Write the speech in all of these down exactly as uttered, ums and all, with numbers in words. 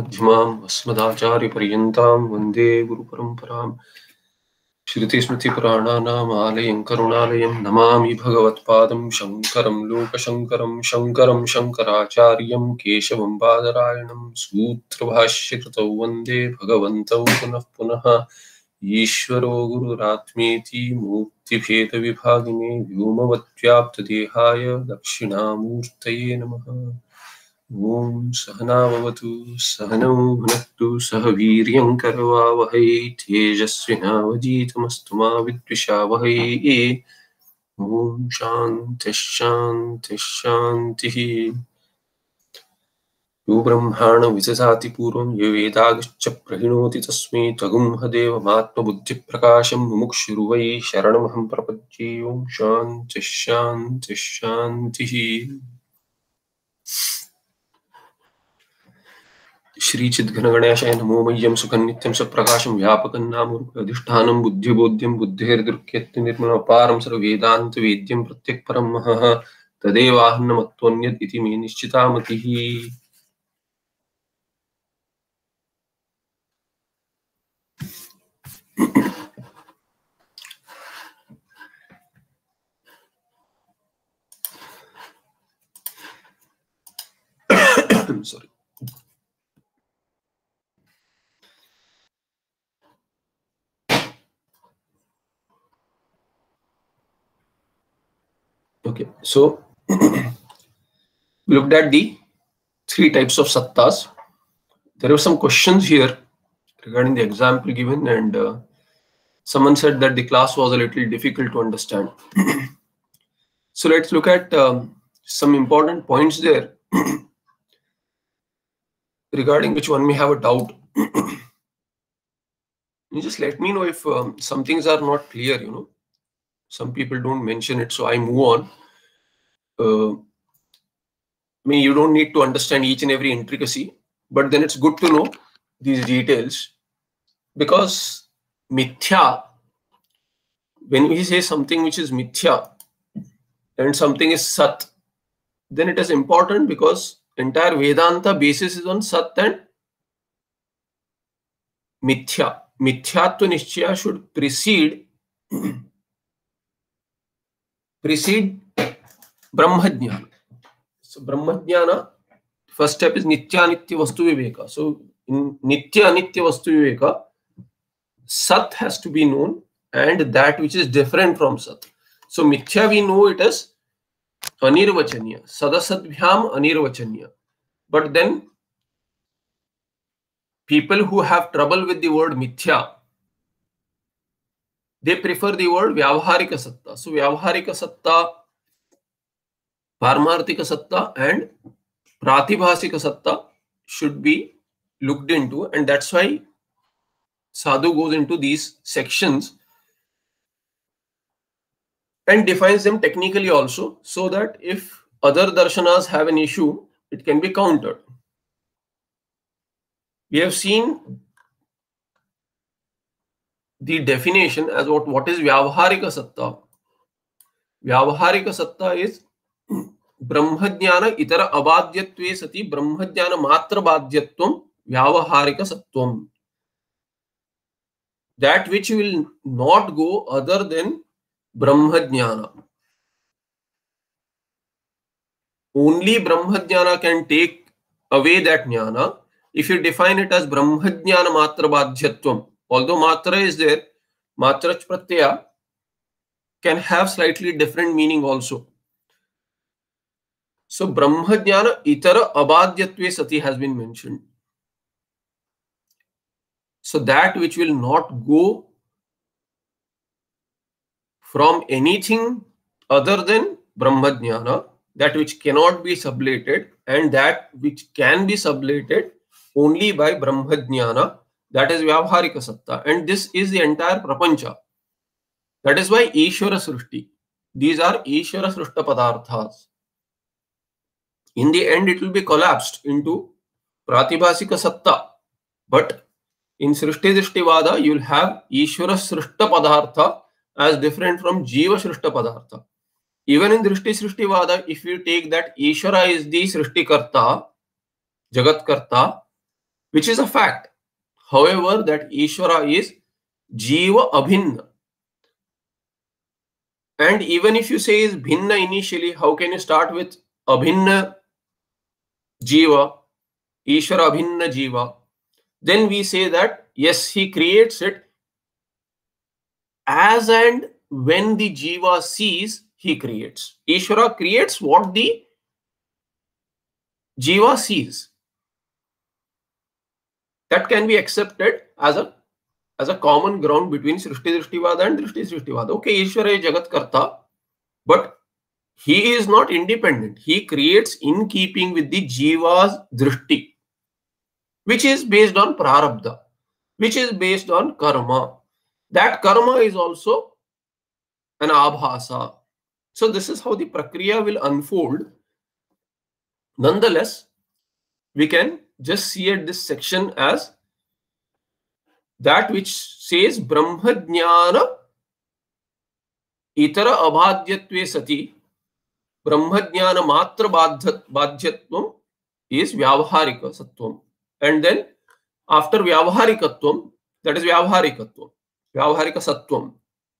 मध्यमाम् अस्मदाचार्यपर्यन्तां वन्दे गुरुपरम्पराम्। श्रुतिस्मृतिपुराणानाम् आलयं करुणालयं नमामि भगवत्पादं शङ्करं लोकशङ्करं शङ्करं शङ्कराचार्यं केशवं बादरायणं सूत्रभाष्यकृतौ वन्दे भगवन्तौ पुनः पुनः। ईश्वरो गुरुरात्मेति मूर्तिभेदविभागिने व्योमवद्व्याप्तदेहाय दक्षिणामूर्तये नमः। ओम सहना भवतु सहनौ भुनक्तु सह वीर्यं करवावहै तेजस्विनावधीतमस्तु मा विद्विषावहै। ओम शान्तिः शान्तिः शान्तिः। यो ब्रह्माण विदधाति पूर्वं यो वेदागश्च प्रहिणोति तस्मै त्वगुंहदेवमात्मबुद्धिप्रकाशं मुमुक्षुर्वै शरणमहं प्रपद्ये। ओम शान्तिः शान्तिः शान्तिः। श्री चिद्घनगणेशाय नमो मह्यं सुखं नित्यं सप्रकाशं व्यापकं नामरूपाधिष्ठानं बुद्धिबोध्यं बुद्धिर्दृक्यत्य निर्मलमपारं सर्ववेदान्तवेद्यं प्रत्यक्परं महः तदेवाहन्नमत्वन्यत् इति मे निश्चिता मतिः। Sorry. Okay, so we looked at the three types of sattas. There were some questions here regarding the example given, and uh, someone said that the class was a little difficult to understand. So let's look at um, some important points there regarding which one may have a doubt. You just let me know if um, some things are not clear, you know. Some people don't mention it, so I move on. Uh, I mean, you don't need to understand each and every intricacy, but then it's good to know these details, because mithya, when we say something which is mithya and something is sat, then it is important because entire Vedanta basis is on sat and mithya. Mithyatva nishchaya should precede precede Brahmajnana. So Brahmajnana, first step is Nitya Nitya Vastu Viveka. So in Nitya Nitya Vastu Viveka, Sat has to be known and that which is different from Sat. So Mithya we know it as Anirvachaniya. Sadasadbhyam Anirvachaniya. But then people who have trouble with the word Mithya, they prefer the word Vyavaharika Satta. So Vyavaharika Satta, Paramarthika Satta and Pratibhasika Satta should be looked into, and that's why Sadhu goes into these sections and defines them technically also, so that if other darshanas have an issue, it can be countered. We have seen the definition as what, what is Vyavaharika Satta. Vyavaharika Satta is Brahmajnana itara abadhyatve sati Brahmajnana matra badhyatvam Vyavaharika Sattvam. That which will not go other than Brahmajnana. Only Brahmajnana can take away that jnana if you define it as Brahmajnana matra badhyatvam. Although matra is there, matrach pratyaya can have slightly different meaning also. So Brahmajnana itara abadhyatve sati has been mentioned. So that which will not go from anything other than Brahmajnana, that which cannot be sublated, and that which can be sublated only by Brahmajnana, that is Vyavaharika Satta. And this is the entire Prapancha. That is why Ishvara Srushti. These are Ishvara Srushta Padarthas. In the end, it will be collapsed into Pratibhasika Satta. But in Srishti Drishtivada, you will have Ishvara Srushta Padartha as different from Jiva Srushta Padartha. Even in Drishti Srishtivada, if you take that Ishvara is the Srishti Karta, Jagat Karta, which is a fact. However, that Ishvara is Jiva Abhinna. And even if you say is Bhinna initially, how can you start with Abhinna Jiva, Ishvara Abhinna Jiva? Then we say that, yes, he creates it as and when the Jiva sees, he creates. Ishvara creates what the Jiva sees. That can be accepted as a as a common ground between Srishti Drishtivada and Drishti Srishtivada. Okay, Ishvara is Jagat Karta, but he is not independent. He creates in keeping with the Jiva's Drishti, which is based on Prarabdha, which is based on Karma. That Karma is also an Abhasa. So this is how the Prakriya will unfold. Nonetheless, we can just see at this section as that which says Brahmajnana itara abhadyatve sati Brahmajnana matra badhyatvam is Vyavaharika Sattvam. And then after Vyavaharikatvam, that is Vyavaharikatvam, Vyavaharika Sattvam,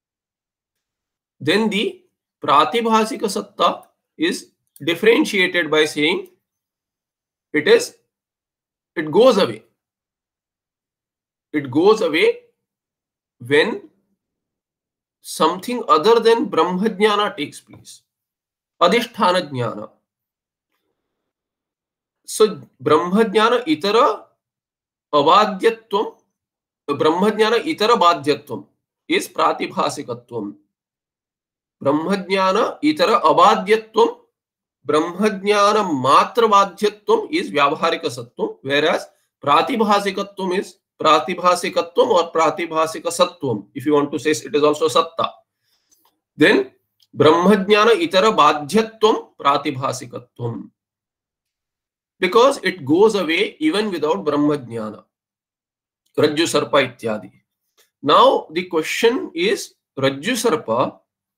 then the Pratibhasika Satta is differentiated by saying it is, it goes away. It goes away when something other than Brahmajnana takes place. Adhisthana Jnana. So Brahmajnana itara abhadyatvam, Brahmajnana itara badhyatvam is Pratibhasikatvam. Brahmajnana itara abhadyatvam, Brahmajnana matra badhyatvam is Vyavaharika Sattvam, whereas Pratibhasikatvam is Pratibhasikatvam or Pratibhasika Sattvam. If you want to say it is also Satta. Then Brahmajnana itara badhyatvam Pratibhasikatvam. Because it goes away even without Brahmajnana. Rajju Sarpa ityadi. Now the question is, Rajju Sarpa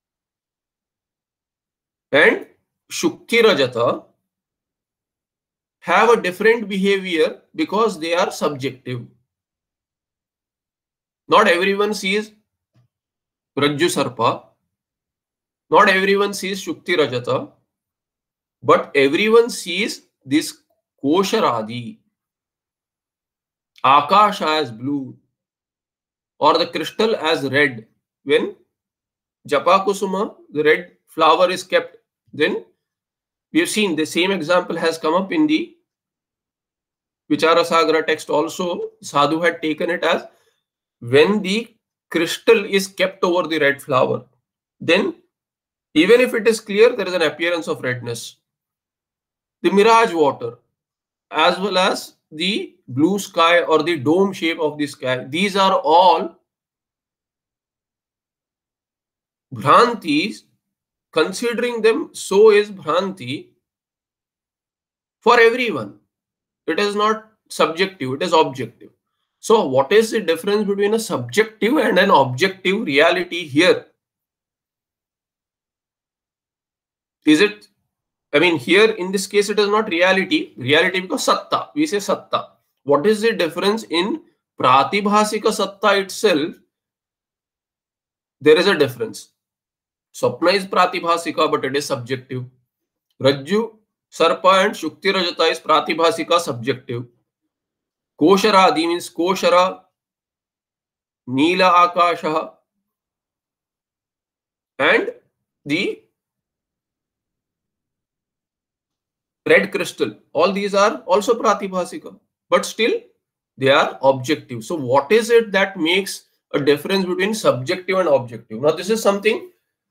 and Shukti Rajata have a different behavior because they are subjective. Not everyone sees Rajju Sarpa, not everyone sees Shukti Rajata, but everyone sees this Kosharadi, Akasha as blue, or the crystal as red. When Japa Kusuma, the red flower, is kept, then we have seen the same example has come up in the Vichara Sagara text also. Sadhu had taken it as when the crystal is kept over the red flower, then even if it is clear, there is an appearance of redness. The mirage water, as well as the blue sky or the dome shape of the sky, these are all Bhrantis. Considering them so is Bhranti for everyone. It is not subjective, it is objective. So what is the difference between a subjective and an objective reality here? Is it, I mean, here in this case it is not reality, reality because Satta, we say Satta. What is the difference in Pratibhasika Satta itself? There is a difference. Swapna is Pratibhasika, but it is subjective. Rajju, Sarpa and Shukti Rajata is Pratibhasika, subjective. Kosharadi means Koshara, Neela Akasha, and the red crystal. All these are also Pratibhasika, but still they are objective. So what is it that makes a difference between subjective and objective? Now this is something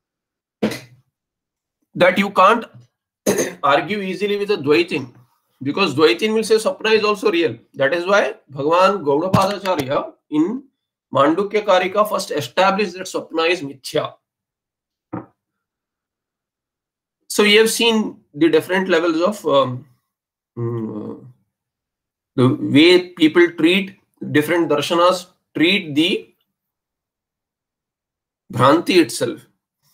that you can't argue easily with a Dvaitin, because Dvaitin will say Sapna is also real. That is why Bhagavan Gaudapadacharya in Mandukya Karika first established that Sapna is Mithya. So we have seen the different levels of um, um, the way people treat different darshanas, treat the Bhranti itself.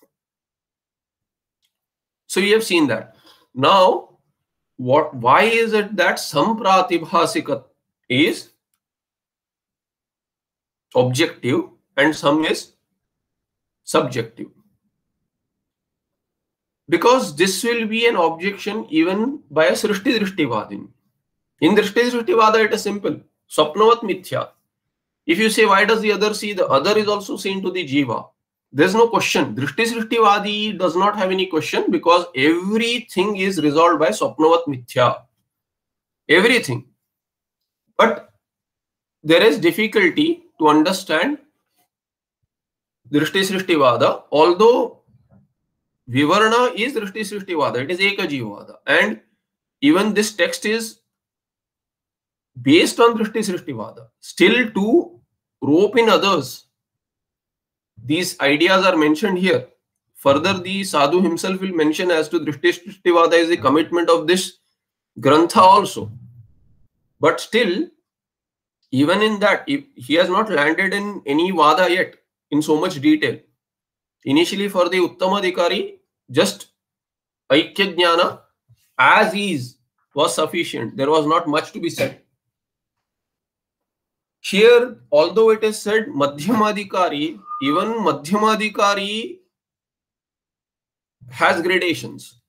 So we have seen that. Now, what? Why is it that some Pratibhasika is objective and some is subjective. Because this will be an objection even by a Srishti Drishtivadin. In Drishti Drishtivada, it is simple. Swapnavat mithya. If you say, why does the other see? The other is also seen to the jiva. There's no question. Drishti Srishtivadi does not have any question because everything is resolved by Swapnavat mithya. Everything. But there is difficulty to understand Drishti Srishtivada, although Vivarna is Drishti Srishtivada, it is Eka Jivavada. And even this text is based on Drishti Srishtivada. Still to rope in others, these ideas are mentioned here. Further, the Sadhu himself will mention as to Drishti Srishtivada is the commitment of this Grantha also. But still, even in that, if he has not landed in any Vada yet in so much detail. Initially for the Uttamadhikari, just Aikya Jnana as is was sufficient. There was not much to be said. Here, although it is said Madhyamadhikari, even Madhyamadhikari has gradations.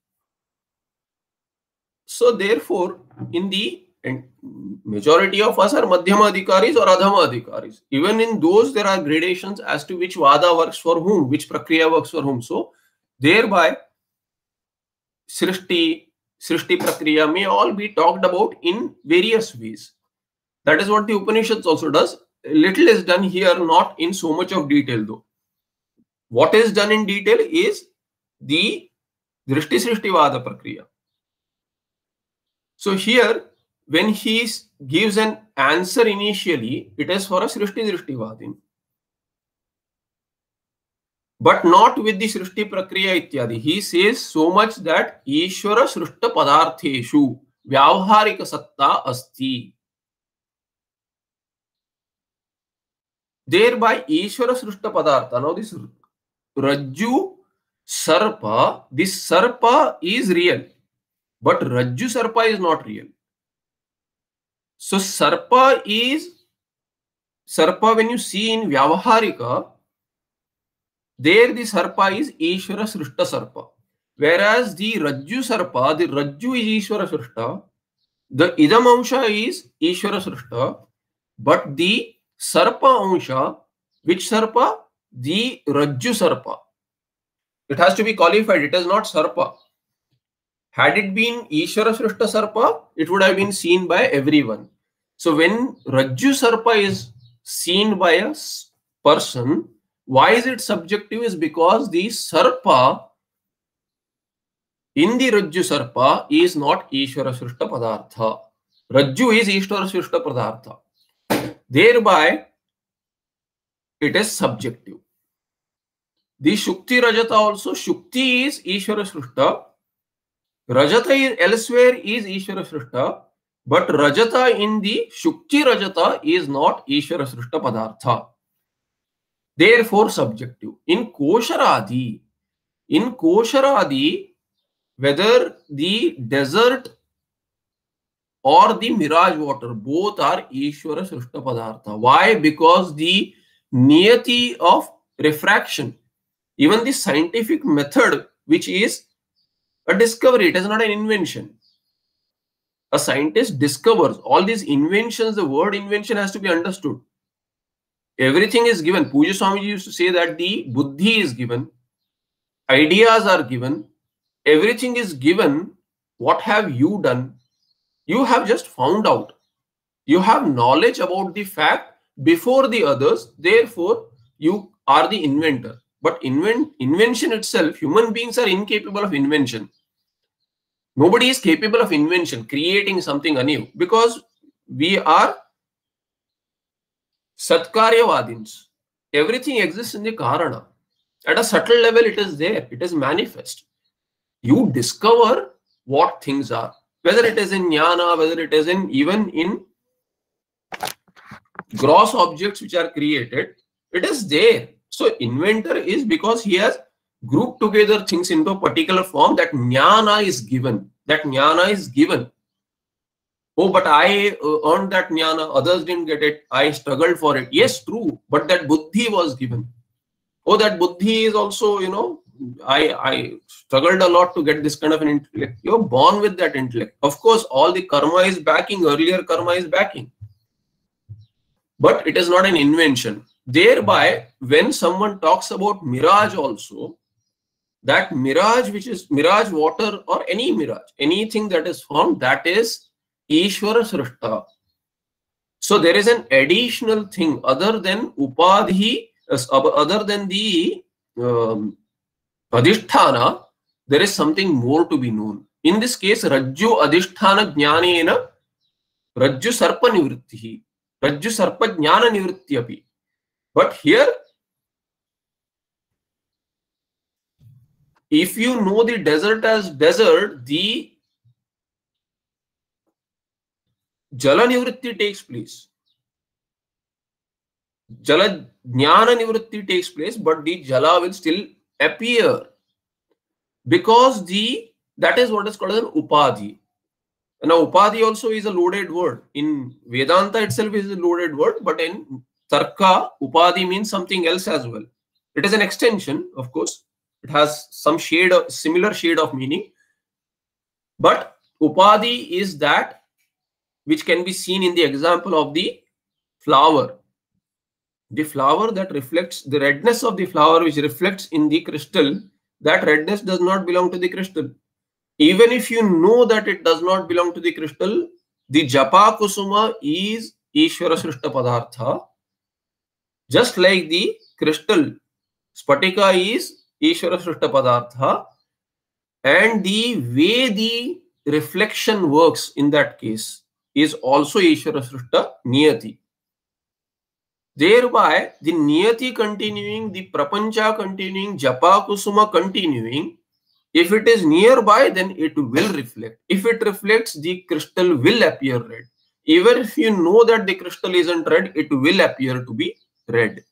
So therefore, in the and majority of us are Madhyamadhikaris or Adhamadhikaris. Even in those, there are gradations as to which Vada works for whom, which Prakriya works for whom. So thereby, Srishti, Srishti Prakriya may all be talked about in various ways. That is what the Upanishads also does. Little is done here, not in so much of detail though. What is done in detail is the Drishti Srishti Vada Prakriya. So here, when he gives an answer initially, it is for a Srishti Drishti Vadin. But not with the Srishti Prakriya Ityadi. He says so much that Ishvara Srishta Padartheshu Vyavharika Satta Asti. Thereby Ishvara Srishta Padartha. Now this Rajju Sarpa, this Sarpa is real. But Rajju Sarpa is not real. So Sarpa is, Sarpa when you see in Vyavaharika, there the Sarpa is Ishvara Srishta Sarpa. Whereas the Rajju Sarpa, the Rajju is Ishvara Srishta, the Idam Amsha is Ishvara Srishta, but the Sarpa Amsha, which Sarpa? The Rajju Sarpa. It has to be qualified, it is not Sarpa. Had it been Ishvara Srishta Sarpa, it would have been seen by everyone. So when Rajju Sarpa is seen by a person, why is it subjective? Is because the Sarpa in the Rajju Sarpa is not Ishvara Srishta Padartha. Rajju is Ishvara Srishta Padartha. Thereby, it is subjective. The Shukti Rajata also, Shukti is Ishvara Srishta. Rajata is elsewhere is Ishvara Srishta, but Rajata in the Shukti Rajata is not Ishvara Srishta Padartha. Therefore, subjective. In Kosharadi, in Kosharadi, whether the desert or the mirage water, both are Ishvara Srishta Padartha. Why? Because the niyati of refraction, even the scientific method, which is a discovery, it is not an invention. A scientist discovers all these inventions. The word invention has to be understood. Everything is given. Puja Swamiji used to say that the buddhi is given, ideas are given, everything is given. What have you done? You have just found out. You have knowledge about the fact before the others. Therefore, you are the inventor. But invent, invention itself, human beings are incapable of invention. Nobody is capable of invention, creating something anew, because we are Satkaryavadins. Everything exists in the Karana. At a subtle level, it is there. It is manifest. You discover what things are. Whether it is in Jnana, whether it is in even in gross objects which are created, it is there. So inventor is because he has grouped together things into a particular form. That jnana is given. That jnana is given. Oh, but I uh, earned that jnana, others didn't get it, I struggled for it. Yes, true, but that buddhi was given. Oh, that buddhi is also, you know, I, I struggled a lot to get this kind of an intellect. You're born with that intellect. Of course, all the karma is backing, earlier karma is backing. But it is not an invention. Thereby, when someone talks about mirage also, that mirage, which is mirage water or any mirage, anything that is formed, that is Ishvara Srishta. So there is an additional thing other than Upadhi, other than the um, Adhishthana, there is something more to be known. In this case, Rajju Adhishthana Jnanena Rajju Sarpa Nivrittihi, Rajju Sarpa Jnana Nivritti api. But here, if you know the desert as desert, the Jala Nivritti takes place. Jala Jnana Nivritti takes place, but the Jala will still appear. Because the that is what is called as an Upadhi. Now, Upadhi also is a loaded word. In Vedanta itself is a loaded word, but in Tarka, Upadhi means something else as well. It is an extension, of course. It has some shade of similar shade of meaning. But Upadhi is that which can be seen in the example of the flower. The flower that reflects the redness of the flower, which reflects in the crystal, that redness does not belong to the crystal. Even if you know that it does not belong to the crystal, the Japa Kusuma is Ishvara Srishta Padartha. Just like the crystal, Spatika is Ishvara Srishta Padartha. And the way the reflection works in that case is also Ishvara Srishta Niyati. Thereby, the Niyati continuing, the Prapancha continuing, Japa Kusuma continuing, if it is nearby, then it will reflect. If it reflects, the crystal will appear red. Even if you know that the crystal isn't red, it will appear to be red.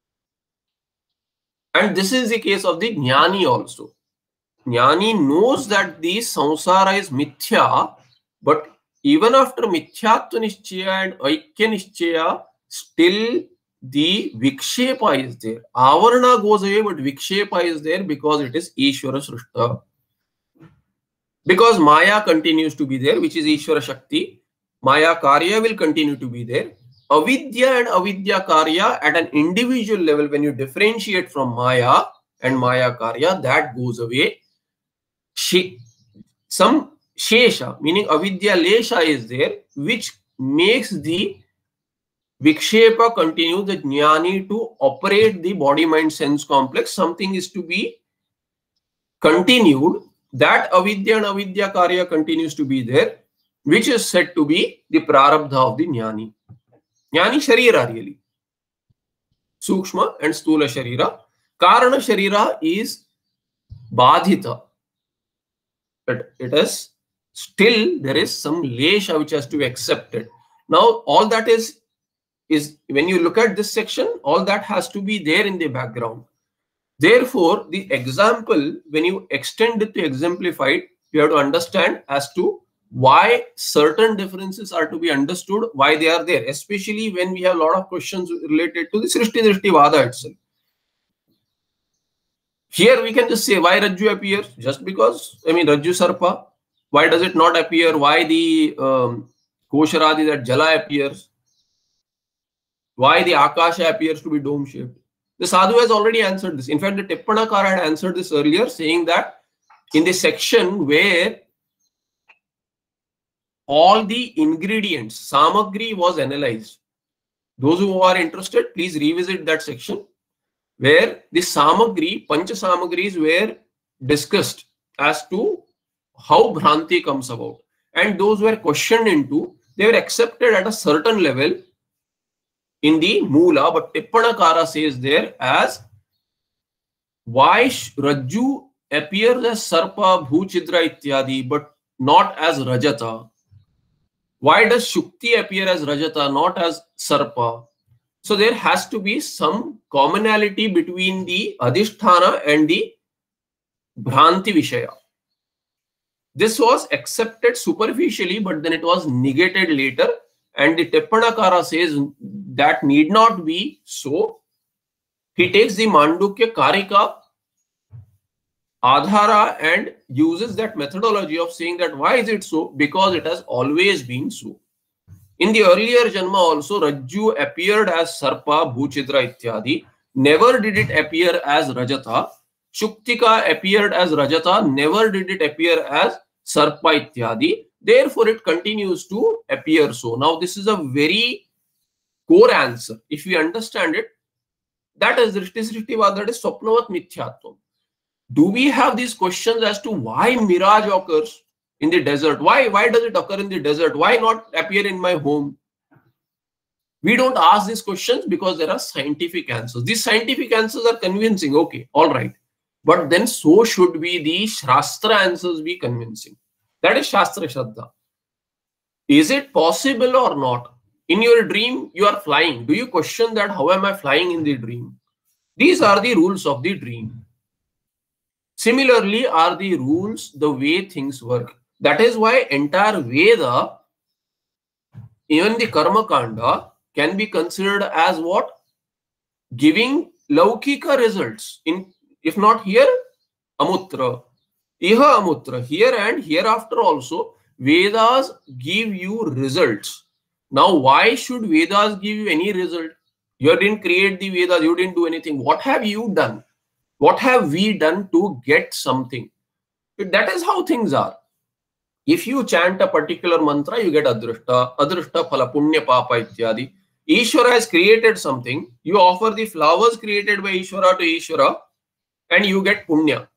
And this is the case of the Jnani also. Jnani knows that the samsara is mithya, but even after mithyatva nishchaya and aikya nishchaya, still the vikshepa is there. Avarana goes away, but vikshepa is there because it is Ishvara Srishta. Because Maya continues to be there, which is Ishvara Shakti. Maya Karya will continue to be there. Avidya and Avidya Karya at an individual level, when you differentiate from Maya and Maya Karya, that goes away. She, some Shesha, meaning Avidya Lesha is there, which makes the Vikshepa continue, the Jnani to operate the body-mind-sense complex. Something is to be continued. That Avidya and Avidya Karya continues to be there, which is said to be the Prarabdha of the Jnani. Jnani Sharira really. Sukshma and Stula Sharira. Karana Sharira is Badhita. But it is still, there is some Lesha which has to be accepted. Now, all that is is when you look at this section, all that has to be there in the background. Therefore, the example, when you extend it to exemplify it, you have to understand as to why certain differences are to be understood, why they are there, especially when we have a lot of questions related to the Srishti Drishti Vada itself. Here we can just say why Rajju appears, just because, I mean, Rajju Sarpa, why does it not appear? Why the um, Kosharadi, that Jala appears? Why the Akasha appears to be dome-shaped? The Sadhu has already answered this. In fact, the Tippanakara had answered this earlier, saying that in the section where all the ingredients, Samagri was analyzed. Those who are interested, please revisit that section where the Samagri, Pancha Samagris were discussed as to how Bhranti comes about. And those were questioned into, they were accepted at a certain level in the Mula, but Tippanakara says there as why Rajju appears as Sarpa, Bhuchidra ityadi, but not as Rajata. Why does Shukti appear as Rajata, not as Sarpa? So there has to be some commonality between the Adhishthana and the Bhranti Vishaya. This was accepted superficially, but then it was negated later. And the Tippanakara says that need not be so. He takes the Mandukya Karika Adhara and uses that methodology of saying that why is it so? Because it has always been so. In the earlier Janma also, Rajju appeared as Sarpa, Bhuchitra ityadi. Never did it appear as Rajata. Shuktika appeared as Rajata. Never did it appear as Sarpa ityadi. Therefore, it continues to appear so. Now, this is a very core answer. If we understand it, that is Drishti Srishtivada, that is Swapnavat Mithyatvam. Do we have these questions as to why mirage occurs in the desert? Why, why does it occur in the desert? Why not appear in my home? We don't ask these questions because there are scientific answers. These scientific answers are convincing. Okay, all right. But then so should be the Shastra answers be convincing. That is Shastra Shraddha. Is it possible or not? In your dream, you are flying. Do you question that how am I flying in the dream? These are the rules of the dream. Similarly are the rules, the way things work. That is why entire Veda, even the Karma Kanda, can be considered as what? Giving Laukika results. In, if not here, Amutra. Iha Amutra. Here and hereafter also, Vedas give you results. Now, why should Vedas give you any result? You didn't create the Vedas, you didn't do anything. What have you done? What have we done to get something? That is how things are. If you chant a particular mantra, you get Adrishta, Adrishta Phala, Punya Papa ityadi. Ishvara has created something. You offer the flowers created by Ishvara to Ishvara and you get Punya.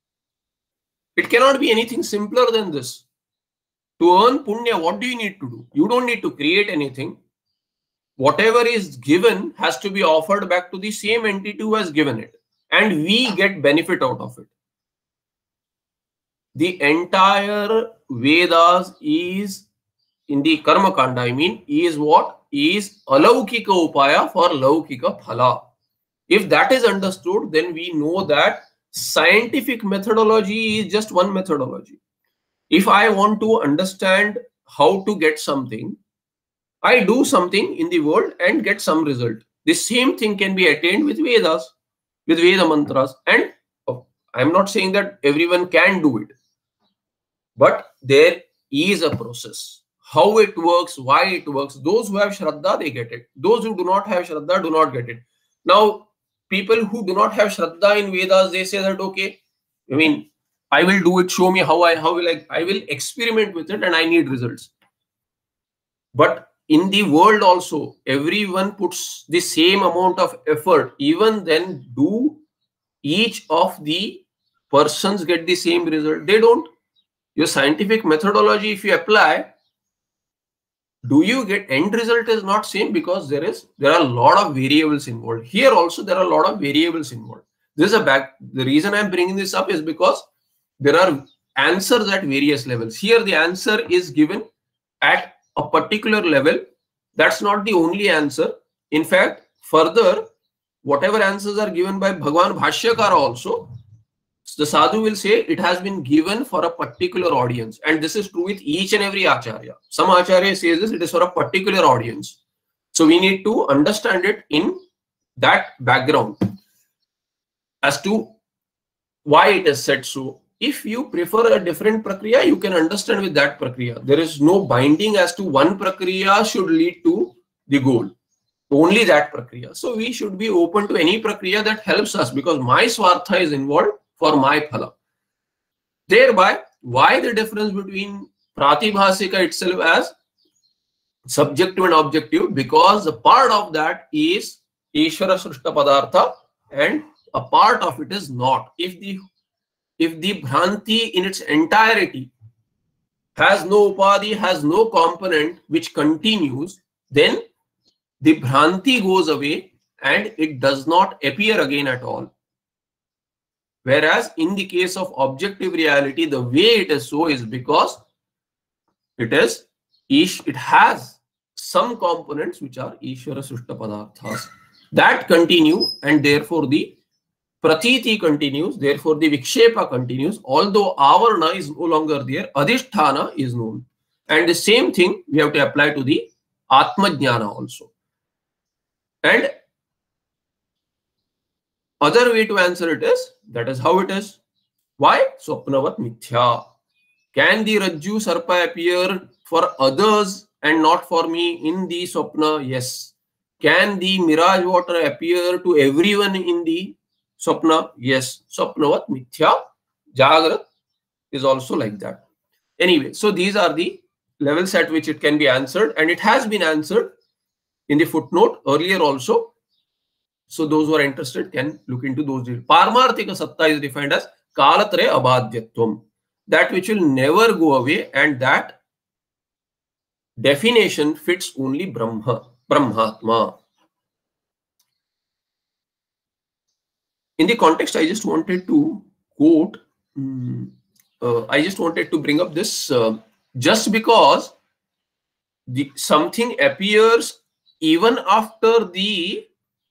It cannot be anything simpler than this. To earn Punya, what do you need to do? You don't need to create anything. Whatever is given has to be offered back to the same entity who has given it. And we get benefit out of it. The entire Vedas is, in the Karma Kanda, I mean, is what? Is Alaukika Upaya for Laukika Phala. If that is understood, then we know that scientific methodology is just one methodology. If I want to understand how to get something, I do something in the world and get some result. The same thing can be attained with Vedas, with Veda mantras. And oh, I'm not saying that everyone can do it, but there is a process. How it works, why it works. Those who have Shraddha, they get it. Those who do not have Shraddha do not get it. Now, people who do not have Shraddha in Vedas, they say that, okay, I mean, I will do it, show me how I, how will I, I will experiment with it and I need results. But in the world also, everyone puts the same amount of effort. Even then, do each of the persons get the same result? They don't. Your scientific methodology, if you apply, do you get end result is not same because there is there are a lot of variables involved. Here also there are a lot of variables involved. This is a back. The reason I'm bringing this up is because there are answers at various levels. Here the answer is given at a particular level. That's not the only answer. In fact, further, whatever answers are given by Bhagwan Bhashyakara also, the sadhu will say it has been given for a particular audience. And this is true with each and every acharya. Some acharya says this, it is for a particular audience. So we need to understand it in that background as to why it is said so. If you prefer a different prakriya, you can understand with that prakriya. There is no binding as to one prakriya should lead to the goal. Only that prakriya. So we should be open to any prakriya that helps us because my swartha is involved for my phala. Thereby, why the difference between pratibhasika itself as subjective and objective? Because a part of that is Ishvara Srishta Padartha and a part of it is not. If the if the Bhranti in its entirety has no Upadhi, has no component which continues, then the Bhranti goes away and it does not appear again at all. Whereas in the case of objective reality, the way it is so is because it is it has some components which are Ishvara Srishta Padarthas that continue and therefore the pratiti continues, therefore the vikshepa continues. Although avarna is no longer there, adhisthana is known. And the same thing we have to apply to the atmajnana also. And other way to answer it is, that is how it is. Why? Swapnavat mithya. Can the Rajju Sarpa appear for others and not for me in the Swapna? Yes. Can the mirage water appear to everyone in the Swapna? Yes. Swapnavat mithya. Jagrat is also like that. Anyway, so these are the levels at which it can be answered, and it has been answered in the footnote earlier also. So those who are interested can look into those. Paramarthika satta is defined as kalatraya abhadyatvam, that which will never go away, and that definition fits only Brahma, Brahmatma. In the context, I just wanted to quote, um, uh, I just wanted to bring up this, uh, just because the something appears even after the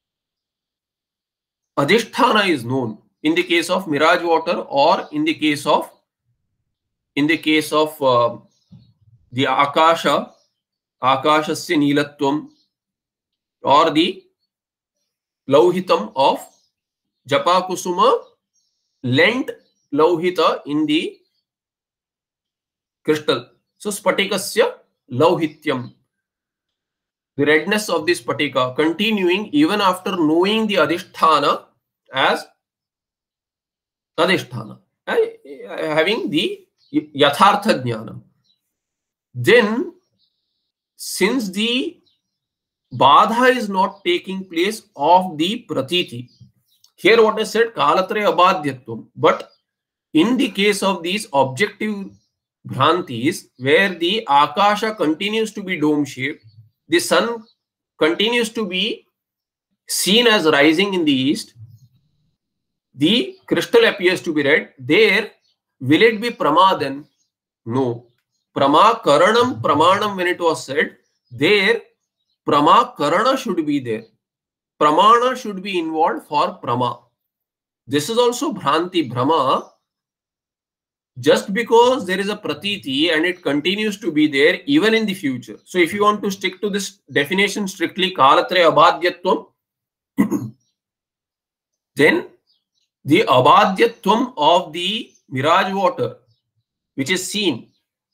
adhisthana is known, in the case of mirage water, or in the case of in the case of uh, the akasha, akashasya nilatvam, or the lauhitam of japa kusuma lent lauhita in the crystal. So spatikasya lauhityam, the redness of this spatika continuing even after knowing the adhisthana as adhisthana, having the yathartha jnana. Then, since the badha is not taking place of the pratiti, here what I said, kalatraya abhadyatvam, but in the case of these objective bhrantis, where the akasha continues to be dome shaped, the sun continues to be seen as rising in the east, the crystal appears to be red, there will it be prama then? No. Prama karanam pramanam, when it was said, there prama karana should be there. Pramana should be involved for prama. This is also bhranti, bhrama. Just because there is a pratiti and it continues to be there even in the future. So if you want to stick to this definition strictly, kalatraya abhadyatvam, then the abhadyatvam of the mirage water, which is seen,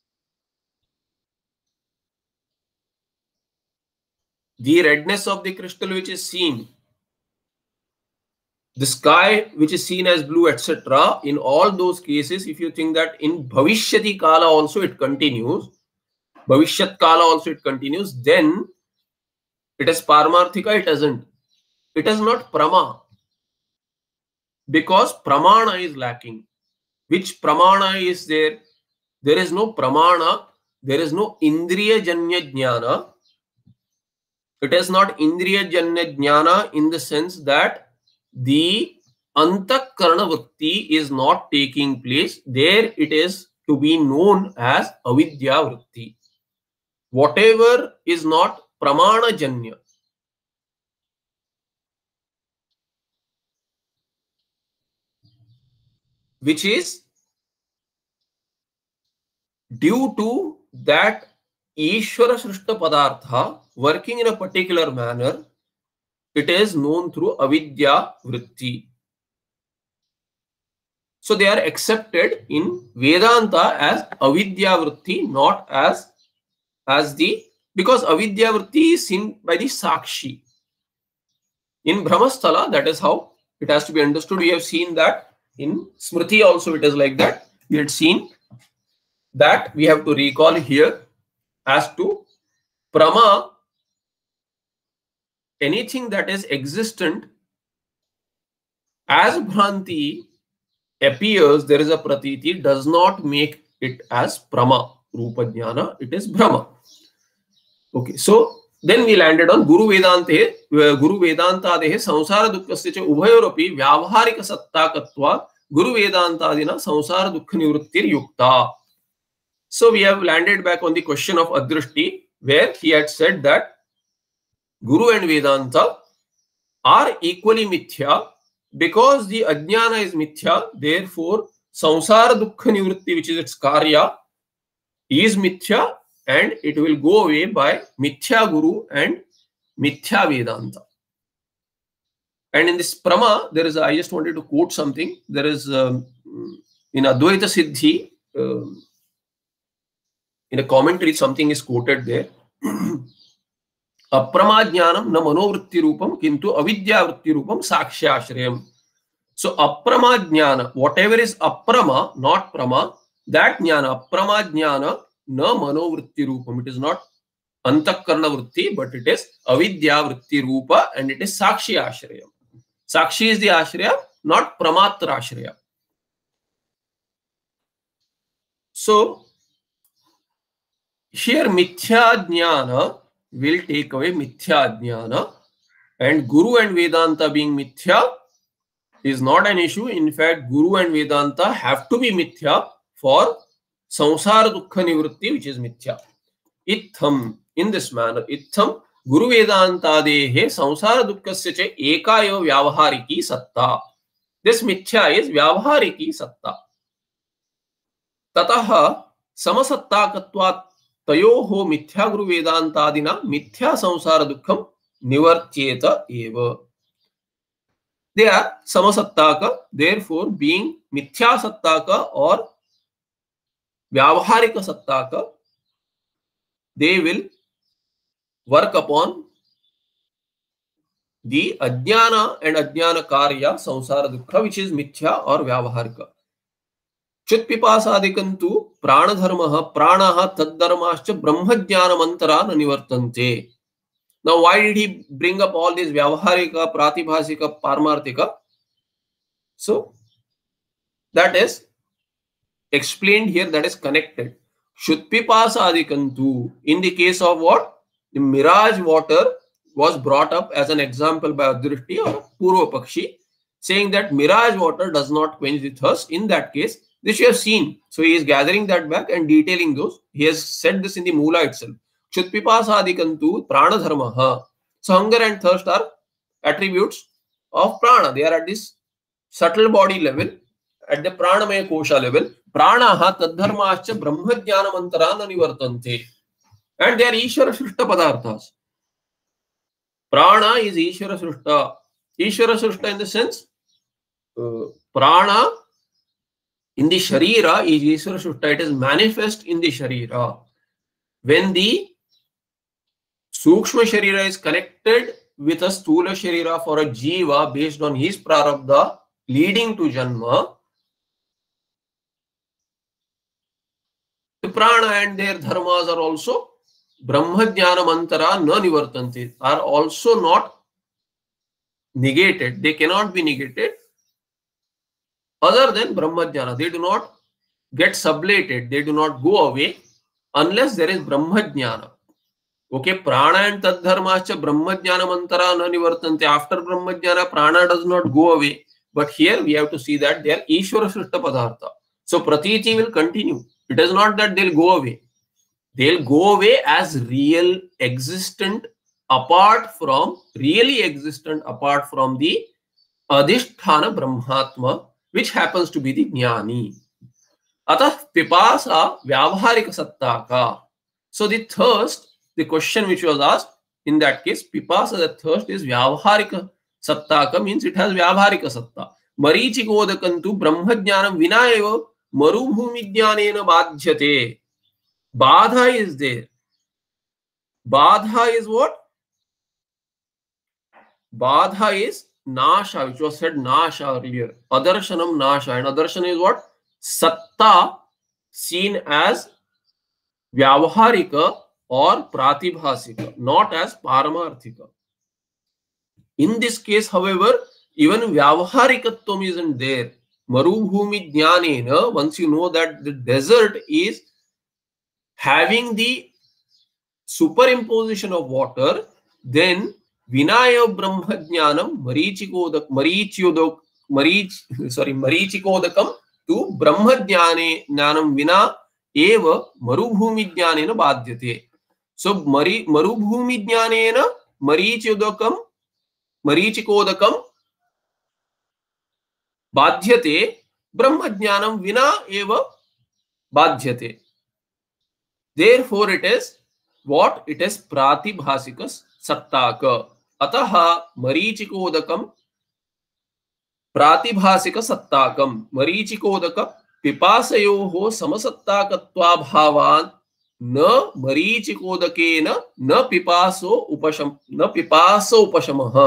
the redness of the crystal which is seen, the sky which is seen as blue, et cetera. In all those cases, if you think that in Bhavishyati Kala also it continues, Bhavishyat Kala also it continues, then it is Paramarthika, it doesn't. It is not Prama, because Pramana is lacking. Which Pramana is there? There is no Pramana, there is no Indriya Janya Jnana. It is not Indriya Janya Jnana in the sense that the antakarana vritti is not taking place. There it is to be known as avidya vritti. Whatever is not pramana janya, which is due to that Ishvara Srishta Padartha working in a particular manner, it is known through avidya vritti. So they are accepted in Vedanta as avidya vritti, not as as the, because avidya vritti is seen by the sakshi. In Brahmasthala, that is how it has to be understood. We have seen that in Smriti also it is like that. We had seen that we have to recall here as to Prama, anything that is existent as Bhranti appears, there is a pratiti, does not make it as Prama. Rupa Jnana, it is Brahma. Okay, so then we landed on Guru Vedante, Guru Vedanta dehe samsara dukkhasya cha ubhayorapi vyavaharika sattakatva Guru Vedanta adina samsara dukkha nivrittir yukta. So we have landed back on the question of Adrishti, where he had said that Guru and Vedanta are equally mithya because the ajnana is mithya, therefore samsara dukkha nivritti, which is its karya, is mithya, and it will go away by mithya guru and mithya vedanta. And in this prama, there is a, I just wanted to quote something. There is um, in Advaita Siddhi, um, in a commentary, something is quoted there. Aprama jnanam na manovritti rupam kintu avidya vritti rupam sakshya ashrayam. So aprama jnana, whatever is aprama, not prama, that jnana, aprama jnana na manovritti rupam. It is not antakarna vritti, but it is avidya vritti rupa, and it is sakshya ashrayam. Sakshi is the ashraya, not pramatra ashraya. So here mithya jnana will take away mithya jnana, and Guru and Vedanta being mithya is not an issue. In fact, Guru and Vedanta have to be mithya for samsara dukkha nivritti, which is mithya. Itham, in this manner, itham Guru Vedanta dehe samsara dukkasya cha eka eva vyavahariki satta. This mithya is vyavahariki satta. Tataha samasattakatvat tayoho mithya Guru Vedantadina mithya samsara dukkham nivartyeta eva. They are samasattaka, therefore being mithya sattaka or vyavaharika sattaka, they will work upon the ajnana and ajnana karya samsara dukkha, which is mithya or vyavaharika. Chut pipasadhikantu pranadharmaha pranaha taddharmascha brahmajnanamantara na nivartante. Now, why did he bring up all these vyavaharika, pratibhasika, parmarthika? So, that is explained here, that is connected. Chut pipasadhikantu, in the case of what? The mirage water was brought up as an example by Adrishti or Purva Pakshi, saying that mirage water does not quench the thirst. In that case, this you have seen. So he is gathering that back and detailing those. He has said this in the Mula itself. Kshutpipasadhikantu pranadharmaha. So hunger and thirst are attributes of prana. They are at this subtle body level, at the pranamaya kosha level. Pranaha taddharmascha brahmajnanamantarana nivartante. And they are Ishvara Srishta Padarthas. Prana is Ishvara Srishta. Ishvara Srishta in the sense, uh, Prana in the Sharira is Ishvara Srishta. It is manifest in the Sharira. When the Sukshma Sharira is connected with a Sthula Sharira for a Jiva based on his Prarabdha leading to Janma, the Prana and their Dharmas are also Brahmajnana Mantara na nivartante, are also not negated. They cannot be negated other than Brahmajnana. They do not get sublated. They do not go away unless there is Brahmajnana. Okay, Prana and Taddharmascha Brahmajnana Mantara na nivartante. After Brahmajnana, Prana does not go away. But here we have to see that they are Ishvara Srishta Padartha. So Pratiti will continue. It is not that they'll go away. They'll go away as real existent apart from, really existent apart from the Adhishthana Brahmatma, which happens to be the Jnani. Atah Pipasa Vyavaharika Sattaka. So the thirst, the question which was asked, in that case, Pipasa, the thirst is Vyavaharika Sattaka, means it has Vyavaharika Satta. Marichikodakantu Brahmajnanam Vinayeva Marubhumi Jnanena Badhyate. Badha is there. Badha is what? Badha is Nasha, which was said Nasha earlier. Adarshanam Nasha. And Adarshana is what? Satta, seen as Vyavaharika or Pratibhasika, not as Paramarthika. In this case, however, even Vyavaharikatvam isn't there. Marubhumi Jnanena, once you know that the desert is having the superimposition of water, then Vinaya Brahmajnanam Marichikodak Marichyodak Marich sorry Marichikodakam to Brahmajnanam Vina Eva Marubhumi Jnanena Badhyate. So Mari Marubhumi Jnanena Marichikodakam Marichikodakam बाध्यते ब्रह्मज्ञानं विना एव बाध्यते. Therefore it is what? It is प्रातिभासिक सत्ताक. अतः मरीचिकोदकम प्रातिभासिक सत्ताकम. मरीचिकोदक पिपासयोः समसत्ताकत्वाभावान् न मरीचिकोदकेन न पिपासो उपशम न पिपासो उपशमः.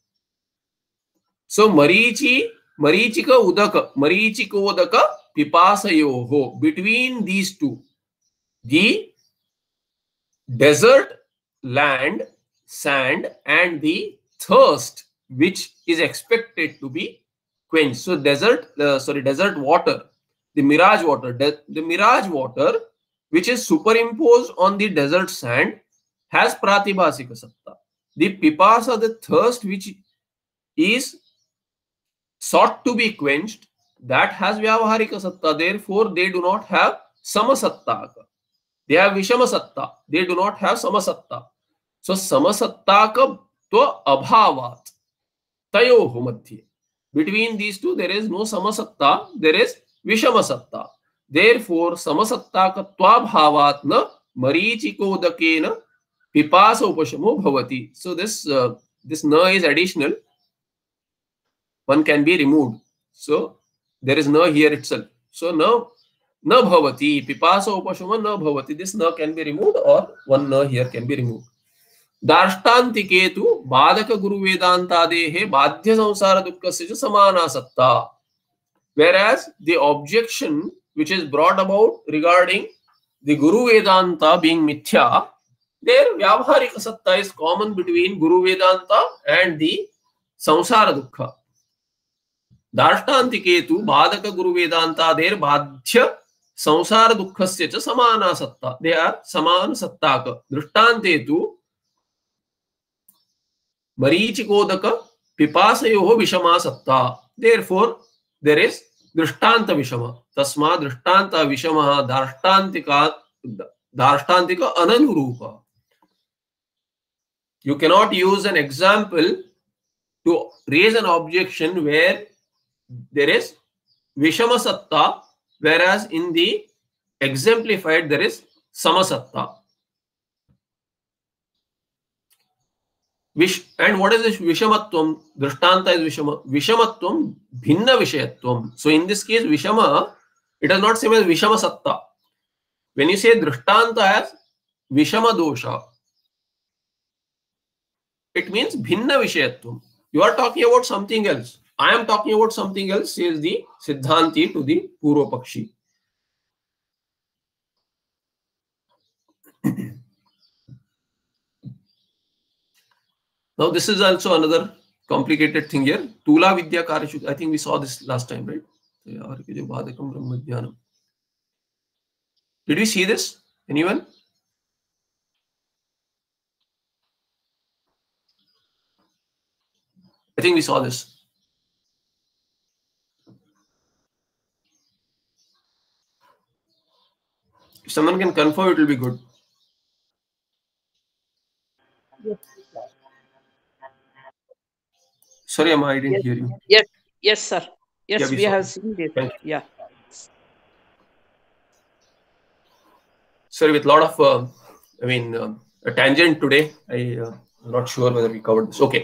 So Marichi मरीचिक उदक मरीचिकोदक पिपासयोः, between these two, the desert land, sand, and the thirst which is expected to be quenched. So desert, uh, sorry, desert water, the mirage water, de the mirage water which is superimposed on the desert sand has pratibhasika satta. The pipasa, the thirst which is sought to be quenched, that has vyavaharika satta. Therefore, they do not have samasattaka. They have vishama satta. They do not have samasatta. So samasattaka tva abhavat tayoh madhye. Between these two, there is no samasatta. There is vishama satta. Therefore, samasattaka tva bhavat na marichikodakena pipasa upashamo bhavati. So this uh, this na is additional. One can be removed. So there is na here itself. So na na bhavati, pipasa upashama na bhavati. This na can be removed, or one na here can be removed. दार्ष्टान्तिके तु बाधक गुरु वेदांतादेहे बाध्य संसार दुःखस्य च समाना सत्ता. Whereas the objection which is brought about regarding the Guru Vedanta being mithya, their vyavaharika satta is common between Guru Vedanta and the samsara dukkha. दार्ष्टान्तिके तु बाधक गुरु वेदांतादेर बाध्य संसार दुःखस्य च समाना सत्ता. They are saman sattaka. दृष्टान्ते तु मरीचिकोदक पिपासयोः विषमा सत्ता. Therefore, there is दृष्टान्त विषम. तस्मा दृष्टान्त विषमः दार्ष्टान्तिका दार्ष्टान्तिक अननुरूप. You cannot use an example to raise an objection where there is vishama satta, whereas in the exemplified there is samasatta. Vish, and what is this vishamatvam? Drishtanta is vishama. Vishamatvam bhinna vishayatvam. So in this case, vishama, it does not same as vishama satta. When you say drishtanta as vishama dosha, it means bhinna vishayatvam. You are talking about something else. I am talking about something else, says the Siddhanti to the Purva Pakshi. Now, this is also another complicated thing here. Tula Vidya Karishu. I think we saw this last time, right? Did we see this? Anyone? I think we saw this. If someone can confirm, it will be good. Yes. Sorry, Amma, I didn't Yes. hear you. Yes, yes, sir. Yes, Yeah, we we saw have this. seen this. Thank you. Yeah. Sorry, with a lot of, uh, I mean, uh, a tangent today. I, uh, I'm not sure whether we covered this. Okay.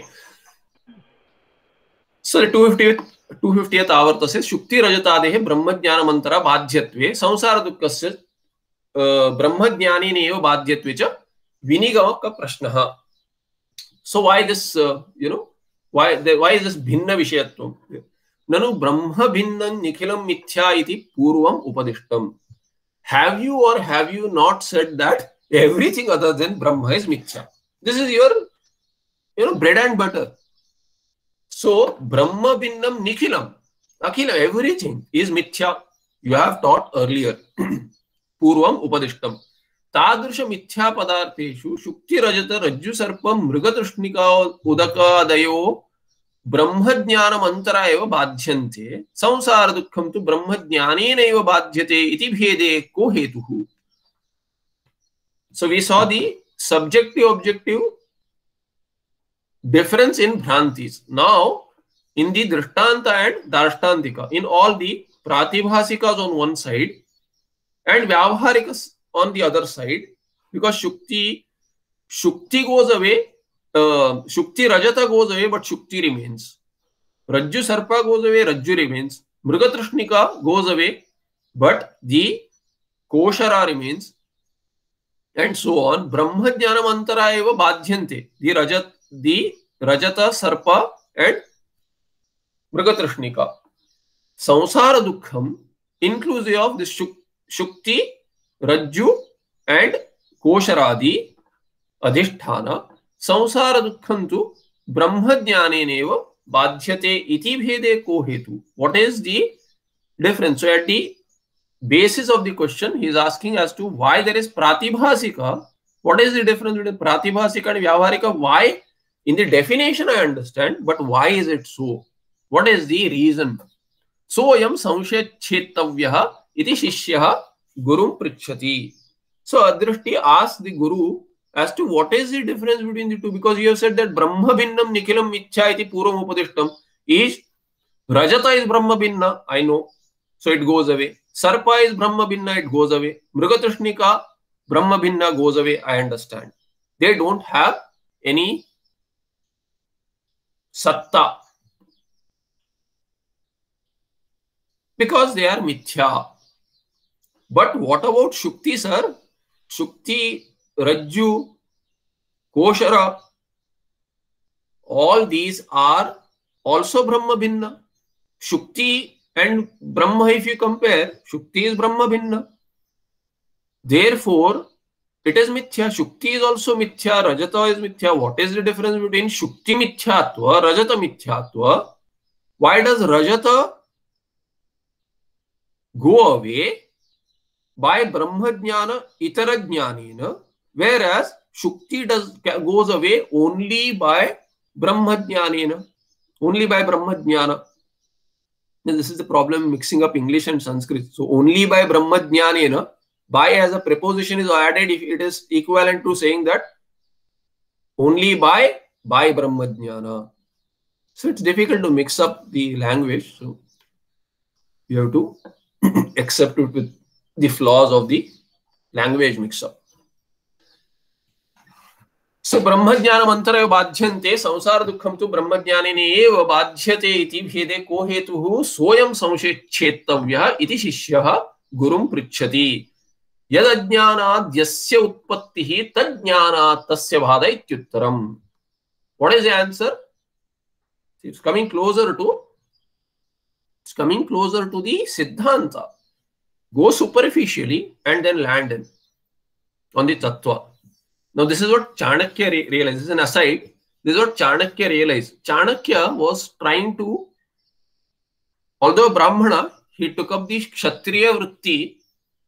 So the two fiftieth आवर्त से शुक्ति रजतादेः ब्रह्मज्ञानमन्तरा बाध्यत्वे संसार दुःखस्य ब्रह्मज्ञानेनैव बाध्यत्वे च विनिगमक प्रश्नः. So why this, uh, you know, why the, why is this भिन्न विषयत्वं? ननु ब्रह्म भिन्नं निखिलं मिथ्या इति पूर्वम् उपदिष्टम्. Have you or have you not said that everything other than Brahma is mithya? This is your, you know, bread and butter. So Brahma Bhinnam Nikhilam, Akhila, everything is mithya. You have taught earlier. Purvam Upadishtam. Tadrisha mithya padarteshu Shukti Rajata Rajju Sarpam Mrigatrushnika Udakadayo Brahmajnanam Antara eva badhyante Samsara Dukkham tu Brahmajnanena eva badhyate iti bhede ko hetuhu. So we saw the subjective objective difference in Bhrantis. Now, in the Drishtanta and Darshtantika, in all the Pratibhasikas on one side and Vyavaharikas on the other side, because Shukti, Shukti goes away, uh, Shukti Rajata goes away, but Shukti remains. Rajju Sarpa goes away, Rajju remains. Mrigatrishnika goes away, but the Koshara remains. And so on. Brahma Jnanam Antara eva badhyante. The Rajat, the Rajata, Sarpa and Mrigatrishnika. Samsara Dukkham, inclusive of the Shuk, Shukti, Rajju and Kosharadi, Adhishthana. Samsara Dukkham tu Brahma Jnaneneva badhyate iti bhede ko hetu. What is the difference? So at the basis of the question, he is asking as to why there is Pratibhasika. What is the difference between Pratibhasika and Vyavaharika? Why? In the definition I understand, but why is it so? What is the reason? Soyam samshaya chetavyaha iti shishyaha gurum pritchati. So Adrishti asks the Guru as to what is the difference between the two, because you have said that Brahma Bhinnam Nikhilam Michya iti Purvam Upadishtam is Rajata is Brahma Bhinna, I know, so it goes away. Sarpa is Brahma Bhinna, it goes away. Mrigatrishnika, Brahma Bhinna goes away, I understand. They don't have any satta because they are mithya. But what about Shukti, sir? Shukti, Rajju, Koshara, all these are also Brahma Bhinna. Shukti and Brahma, if you compare, Shukti is Brahma Bhinna. Therefore, it is Mithya. Shukti is also Mithya, Rajata is Mithya. What is the difference between Shukti Mithyatva, Rajata Mithyatva? Why does Rajata go away by Brahma Jnana, Itara Jnanena, whereas Shukti does goes away only by Brahma Jnanena, only by Brahma Jnana. This is the problem mixing up English and Sanskrit. So only by Brahma Jnanena, by as a preposition is added if it is equivalent to saying that only by by Brahma Jnana. So it's difficult to mix up the language. So you have to accept it with the flaws of the language mix-up. So Brahmajnanam antara badhyante samsara dukkham tu brahmajnanene eva badhyate iti bhede ko hetuhu soyam samshechetavya iti shishyaha gurum pritchati. Yad ajnanad yasya utpattihi tad jnanat tasya bhada ityuttaram. What is the answer? It's coming closer to it's coming closer to the Siddhanta. Go superficially and then land in on the Tattva. Now, this is what Chanakya re realized. This is an aside. This is what Chanakya realized. Chanakya was trying to, although Brahmana, he took up the Kshatriya Vritti.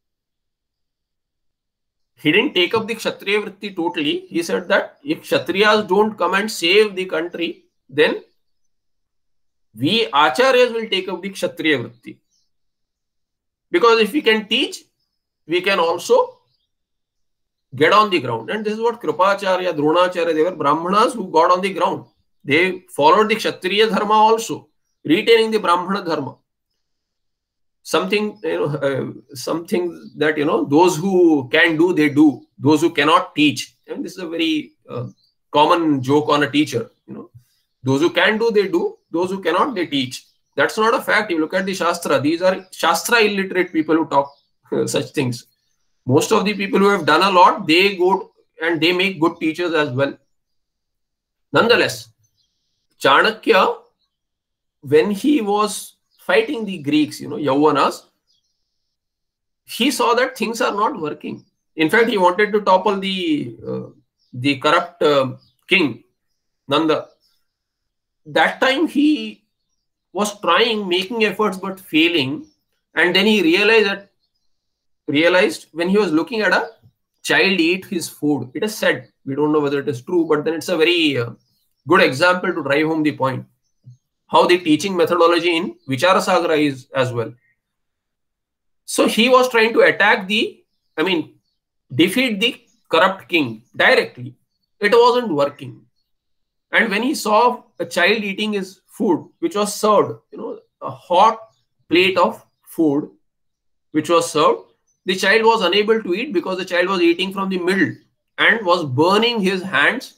He didn't take up the Kshatriya Vritti totally. He said that if Kshatriyas don't come and save the country, then we Acharyas will take up the Kshatriya Vritti. Because if we can teach, we can also get on the ground. And this is what Kripacharya, Dronacharya, they were Brahmanas who got on the ground. They followed the Kshatriya Dharma also, retaining the Brahmana Dharma. Something, you know, uh, something that, you know, those who can do, they do. Those who cannot teach. And this is a very uh, common joke on a teacher. You know, those who can do, they do. Those who cannot, they teach. That's not a fact. You look at the Shastra. These are Shastra illiterate people who talk uh, such things. Most of the people who have done a lot, they go and they make good teachers as well. Nonetheless, Chanakya, when he was fighting the Greeks, you know, Yavanas, he saw that things are not working. In fact, he wanted to topple the, uh, the corrupt uh, king, Nanda. That time he was trying, making efforts, but failing. And then he realized that, realized when he was looking at a child eat his food. It is said, we don't know whether it is true, but then it's a very uh, good example to drive home the point. How the teaching methodology in Vicharasagara is as well. So he was trying to attack the, I mean, defeat the corrupt king directly. It wasn't working. And when he saw a child eating his food which was served, you know, a hot plate of food which was served, the child was unable to eat because the child was eating from the middle and was burning his hands.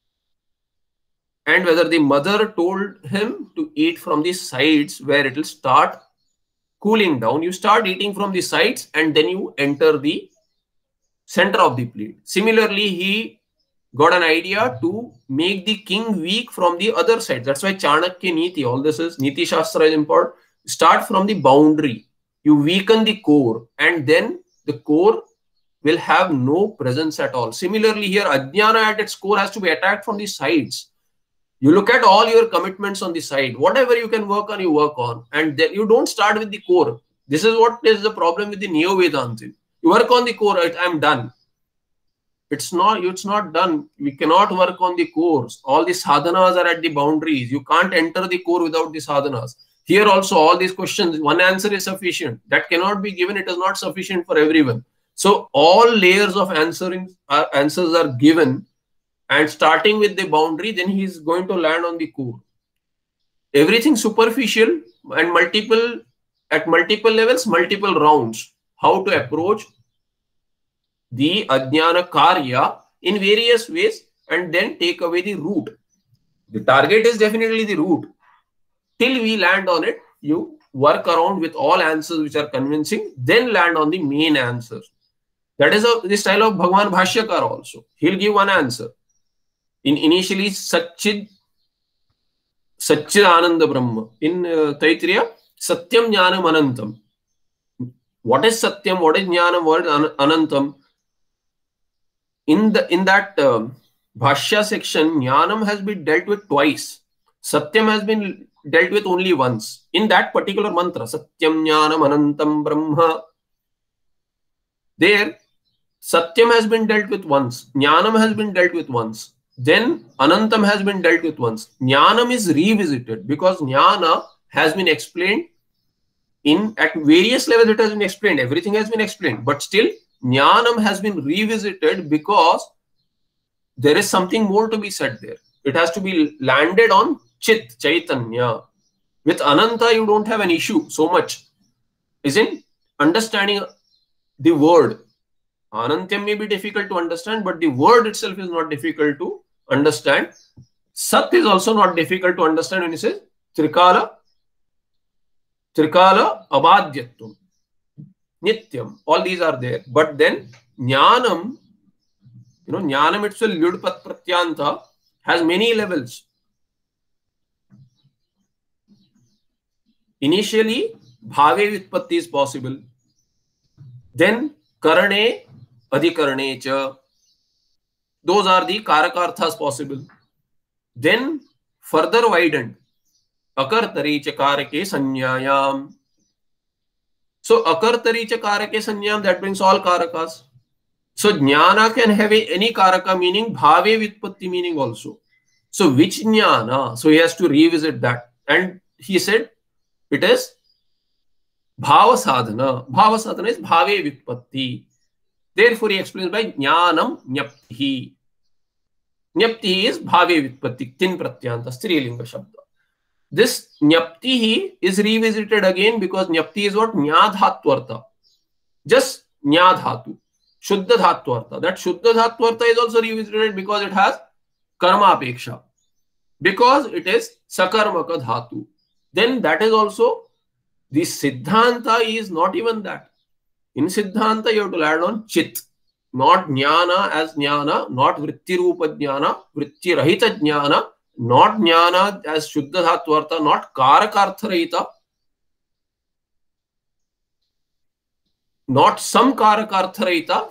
And whether the mother told him to eat from the sides where it will start cooling down. You start eating from the sides and then you enter the center of the plate. Similarly, he got an idea to make the king weak from the other side. That's why Chanakya Niti, all this is, Niti Shastra is important. Start from the boundary. You weaken the core and then the core will have no presence at all. Similarly, here Ajnana at its core has to be attacked from the sides. You look at all your commitments on the side. Whatever you can work on, you work on. And then you don't start with the core. This is what is the problem with the Neo-Vedantin. You work on the core, I'm done. It's not, it's not done. We cannot work on the cores. All the sadhanas are at the boundaries. You can't enter the core without the sadhanas. Here also, all these questions, one answer is sufficient. That cannot be given. It is not sufficient for everyone. So all layers of answering uh, answers are given. And starting with the boundary, then he is going to land on the core. Everything superficial and multiple, at multiple levels, multiple rounds. How to approach the Ajnana Karya in various ways and then take away the root. The target is definitely the root. Till we land on it, you work around with all answers which are convincing, then land on the main answer. That is a, the style of Bhagavan Bhashyakara also. He'll give one answer. In initially Satchid, Satchid Ananda Brahma. In uh, Taittiriya, Satyam Jnanam Anantam. What is Satyam? What is Jnanam? What is Anantam? In the in that uh, Bhashya section, Jnanam has been dealt with twice. Satyam has been dealt with only once. In that particular mantra, Satyam Jnanam Anantam Brahma. There, Satyam has been dealt with once. Jnanam has been dealt with once. Then Anantam has been dealt with once. Jnanam is revisited because Jnana has been explained in at various levels. It has been explained. Everything has been explained. But still, Jnanam has been revisited because there is something more to be said there. It has to be landed on Chit, Chaitanya. With Ananta, you don't have an issue so much. Isn't understanding the word. Anantyam may be difficult to understand, but the word itself is not difficult to understand. Sat is also not difficult to understand when he says Trikala, Trikala Abadhyatvam, Nityam. All these are there. But then Jnanam, you know, Jnanam itself, Lyudpat Pratyanta, has many levels. Initially, Bhave Vitpatti is possible. Then Karane, Adhikarane cha. Those are the Karakarthas possible. Then further widened. Akartari cha Karake Sanyayam. So Akartari cha Karake Sanyayam, that brings all Karakas. So Jnana can have a, any Karaka meaning, Bhave Vitpatti meaning also. So which Jnana? So he has to revisit that. And he said it is Bhava Sadhana. Bhava Sadhana is Bhave Vitpatti. Therefore, he explains by Jnanam Jnaptihi. Jnaptihi is Bhave Vitpatti, Tin Pratyanta, Strilinga Shabda. This Jnaptihi is revisited again because Jnapti is what? Jnadhatvarta. Just Jnadhatu. Shuddha Dhatvarta. That Shuddha Dhatvarta is also revisited because it has Karma Apeksha. Because it is Sakarmaka Dhatu. Then that is also the Siddhanta is not even that. In Siddhanta, you have to add on Chit. Not Jnana as Jnana, not Vritti Rupa Jnana, Vritti Rahita Jnana, not Jnana as Shuddha Dhatvarta, not Karakartha Rahita, not some Karakartha Rahita.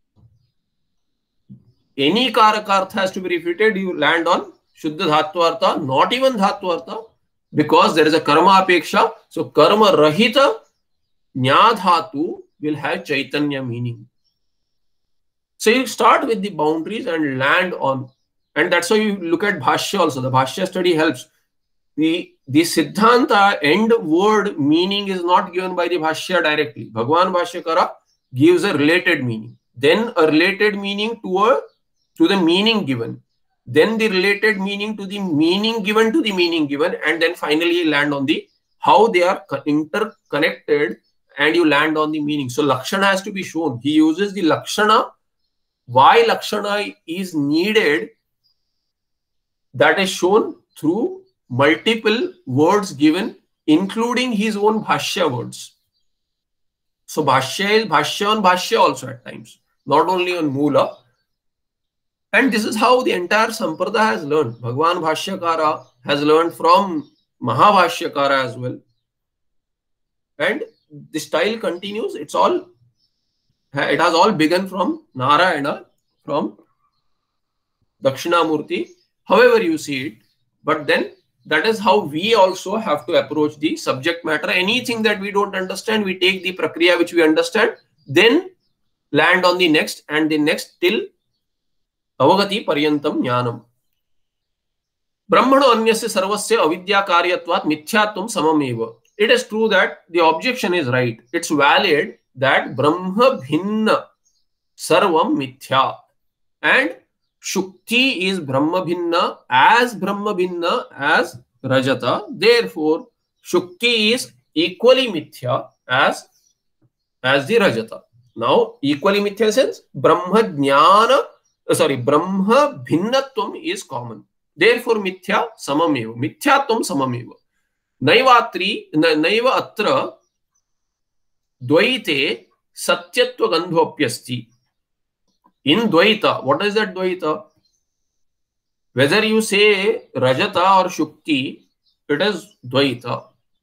Any Karakartha has to be refuted. You land on Shuddha Dhatvarta, not even Dhatvarta, because there is a Karma Apeksha. So Karma Rahita Jnadhatu will have Chaitanya meaning. So you start with the boundaries and land on, and that's why you look at Bhashya also. The Bhashya study helps. The, the Siddhanta end word meaning is not given by the Bhashya directly. Bhagavan Bhashyakara gives a related meaning. Then a related meaning to, a, to the meaning given. then the related meaning to the meaning given to the meaning given, and then finally you land on the how they are interconnected, and you land on the meaning. So Lakshana has to be shown. He uses the Lakshana. Why Lakshana is needed, that is shown through multiple words given, including his own Bhashya words. So Bhashya is Bhashya on Bhashya also at times, not only on Mula. And this is how the entire Sampradaya has learned. Bhagwan Bhashyakara has learned from Mahabhashyakara as well. And the style continues. It's all, it has all begun from Narayana, from Dakshinamurti, however you see it. But then that is how we also have to approach the subject matter. Anything that we don't understand, we take the prakriya which we understand, then land on the next and the next till avagati paryantam jnanam. Brahmano anyasya sarvasya avidya karyatvat mithyatvam samameva. It is true that the objection is right. It's valid that Brahma bhinna sarvam mithya, and Shukti is Brahma bhinna as Brahma bhinna as Rajata. Therefore, Shukti is equally mithya as, as the Rajata. Now, equally mithya sense, Brahma jnana, uh, sorry, Brahma bhinnatvam is common. Therefore, mithya samameva. Mithyatvam samameva. Naivatri, naiva atra dvaite satyatva gandhopyasti. In Dvaita, what is that Dvaita? Whether you say Rajata or Shukti, it is Dvaita.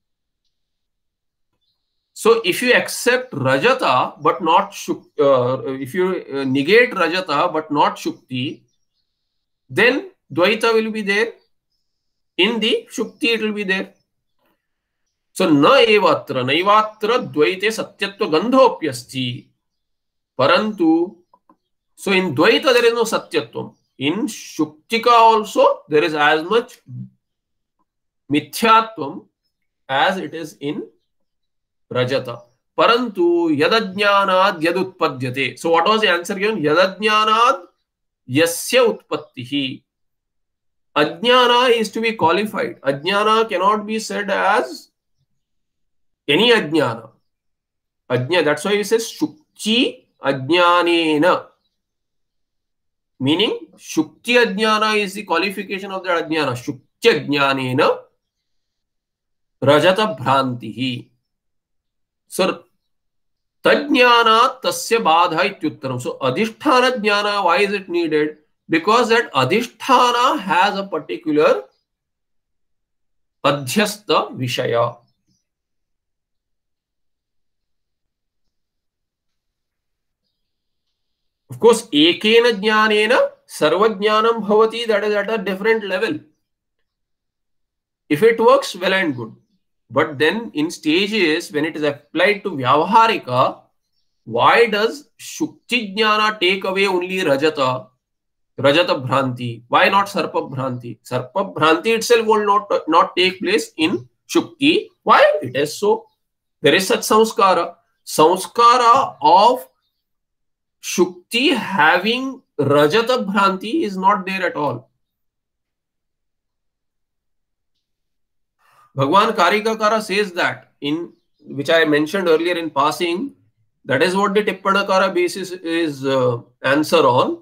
So if you accept Rajata but not Shukti, uh, if you negate Rajata but not Shukti, then Dvaita will be there. In the Shukti it will be there. So na evatra, naivatra dvaite satyatva gandhopyasti. Parantu, so in Dvaita there is no satyatvam. In Shuktika also there is as much mithyatvam as it is in Rajata. Parantu yadajnanad yadutpadyate. So what was the answer given? Yadajnanad yasya utpattihi. Ajnana is to be qualified. Ajnana cannot be said as any ajnana. Ajna, that's why he says Shukti ajnanena. Meaning, Shukti ajnana is the qualification of the ajnana. Shukti ajnanena Rajata bhrantihi. So, tajnana tasya badha ityuttaram. So, adhisthana jnana, why is it needed? Because that adhisthana has a particular adhyastha vishaya. Of course, ekena jnanena sarvajnanam bhavati, that is at a different level. If it works, well and good. But then in stages, when it is applied to Vyavaharika, why does Shukti jnana take away only Rajata, Rajata bhranti? Why not Sarpa bhranti? Sarpa bhranti itself will not, not take place in Shukti. Why? It is so. There is such samskara. Samskara of Shukti having Rajata bhranti is not there at all. Bhagwan Karikakara says that, in which I mentioned earlier in passing, that is what the Tippanakara basis is uh, answer on.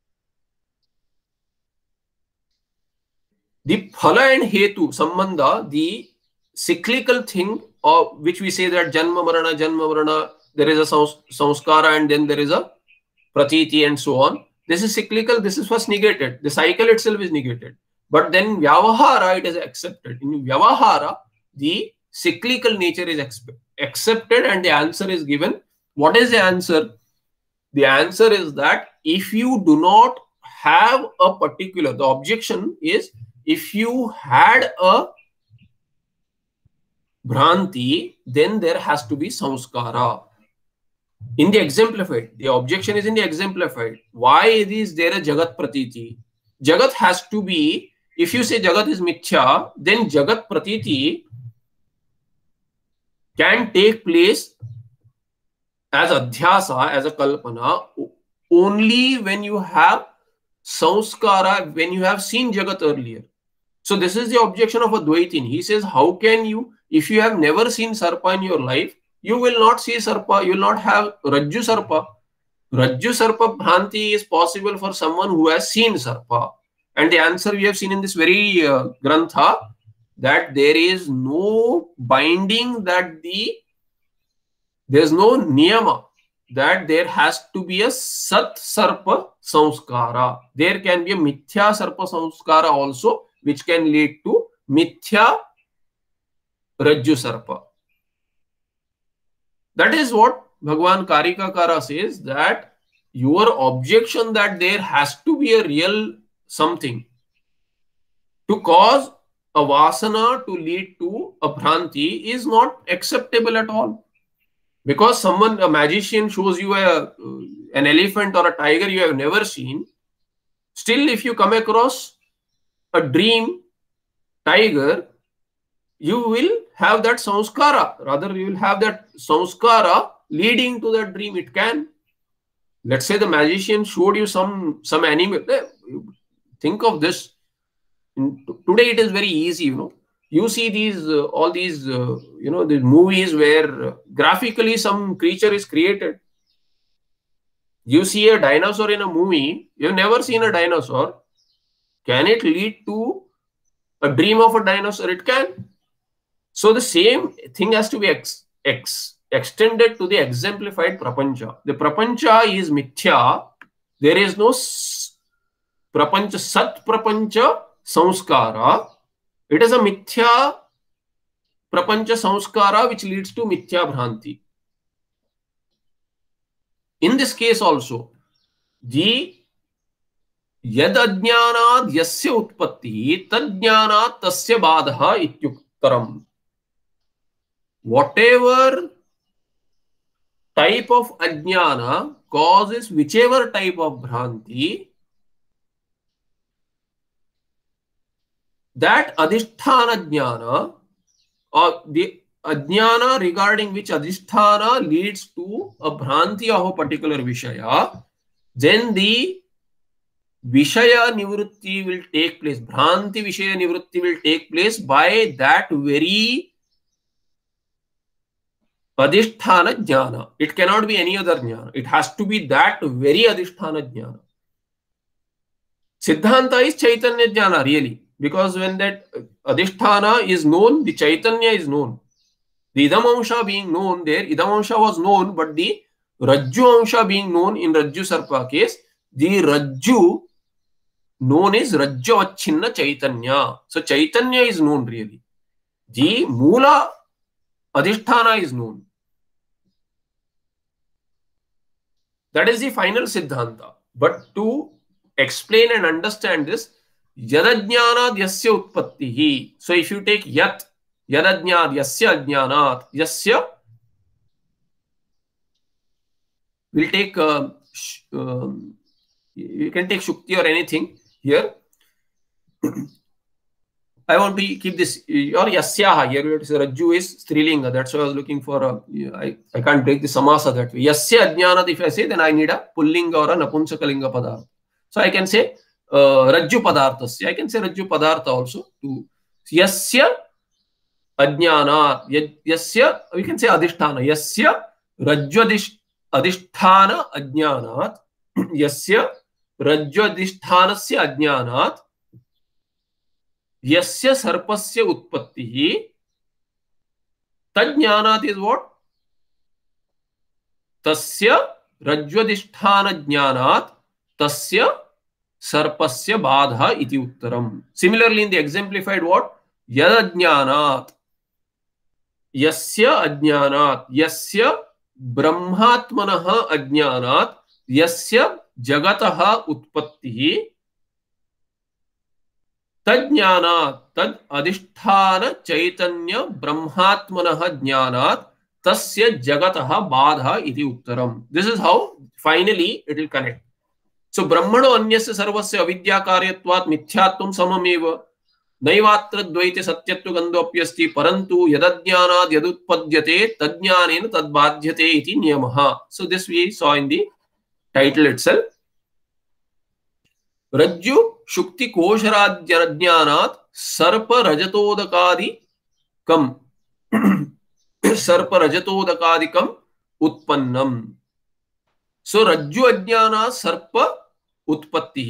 The phala and hetu, sambandha, the cyclical thing of which we say that janma marana, janma marana, there is a samskara and then there is a pratiti and so on. This is cyclical, this is first negated. The cycle itself is negated. But then Vyavahara, it is accepted. In Vyavahara, the cyclical nature is accepted and the answer is given. What is the answer? The answer is that if you do not have a particular, the objection is if you had a Bhranti, then there has to be samskara. In the exemplified, the objection is in the exemplified. Why is there a Jagat Pratiti? Jagat has to be, if you say Jagat is Mithya, then Jagat Pratiti can take place as Adhyasa, as a Kalpana, only when you have Samskara when you have seen Jagat earlier. So this is the objection of a Dvaitin. He says, how can you, if you have never seen Sarpa in your life, you will not see Sarpa, you will not have Rajju Sarpa. Rajju Sarpa Bhranti is possible for someone who has seen Sarpa. And the answer we have seen in this very uh, Grantha, that there is no binding, that the, there is no niyama, that there has to be a Sat Sarpa Samskara. There can be a Mithya Sarpa Samskara also, which can lead to Mithya Rajju Sarpa. That is what Bhagwan Karikakara says, that your objection that there has to be a real something to cause a Vasana to lead to a Bhranti is not acceptable at all. Because someone, a magician shows you a, an elephant or a tiger you have never seen, still if you come across a dream tiger, you will have that samskara. Rather, you will have that samskara leading to that dream. It can. Let's say the magician showed you some, some animal. Think of this. In, today it is very easy, you know. You see these, uh, all these, uh, you know, these movies where uh, graphically some creature is created. You see a dinosaur in a movie, you've never seen a dinosaur. Can it lead to a dream of a dinosaur? It can. So the same thing has to be ex, ex, extended to the exemplified prapancha. The prapancha is mithya. There is no prapancha, sat prapancha samskara. It is a mithya prapancha samskara which leads to mithya bhranti. In this case also, the yad ajnanad yasya utpatti tad jnanat tasya badha ityuktaram. Whatever type of ajnana causes whichever type of bhranti, that adhisthana jnana, or the ajnana regarding which adhisthana leads to a bhranti of a particular vishaya, then the vishaya nivrutti will take place. Bhranti vishaya nivrutti will take place by that very adhisthana jnana. It cannot be any other jnana. It has to be that very adhisthana jnana. Siddhanta is Chaitanya jnana, really. Because when that adhisthana is known, the Chaitanya is known. The idam being known there, idam was known, but the Rajju amsha being known in Rajju Sarpa case, the Rajju known is Rajju Achinna Chaitanya. So Chaitanya is known really. The Mula adhisthana is known. That is the final Siddhanta. But to explain and understand this, yadajnanad yasya utpattihi. So if you take yat, yadajnad yasya ajnanat, yasya, we'll take, uh, um, you can take Shukti or anything here. I want to keep this, or yasyaha, here we have to say Rajju is Strilinga. That's why I was looking for a, I, I can't break the samasa that way. Yasya ajnanat, if I say, then I need a pullinga or a napunsakalinga padartha. So I can say, Uh, Rajju Padarthasya. I can say Rajju Padartha also. To Yasya Ajnana. Yasya, we can say Adhisthana. Yasya Rajju Adhisthana Ajnanat. Yasya Rajju Adhisthanasya Ajnanat. Yasya Sarpasya Utpattihi. Tajnanat is what? Tasya Rajju Adhisthana Jnanat. Tasya Sarpasya badha iti uttaram. Similarly, in the exemplified what? Yad ajnanat. Yasya ajnanat. Yasya brahmatmanaha ajnanat. Yasya jagataha utpattihi. Tad jnanat. Tad adhisthana chaitanya brahmatmanaha jnanat. Tasya jagataha badha iti uttaram. This is how finally it will connect. So Brahmano anyasya sarvasya avidya karyatvat mithyatvam samameva naivatra dvaite satyatva gandhopyasti parantu yadajnanad yadutpadyate tadjnanena tadbadhyate iti niyamaha. So this we saw in the title itself. रज्जु शुक्ति कोशराज्ञानात् सर्प रजतोदकादिकम् सर्प रजतोदकादिकम् उत्पन्नम्. सो रज्जु अज्ञानात् सर्प उत्पत्तिः.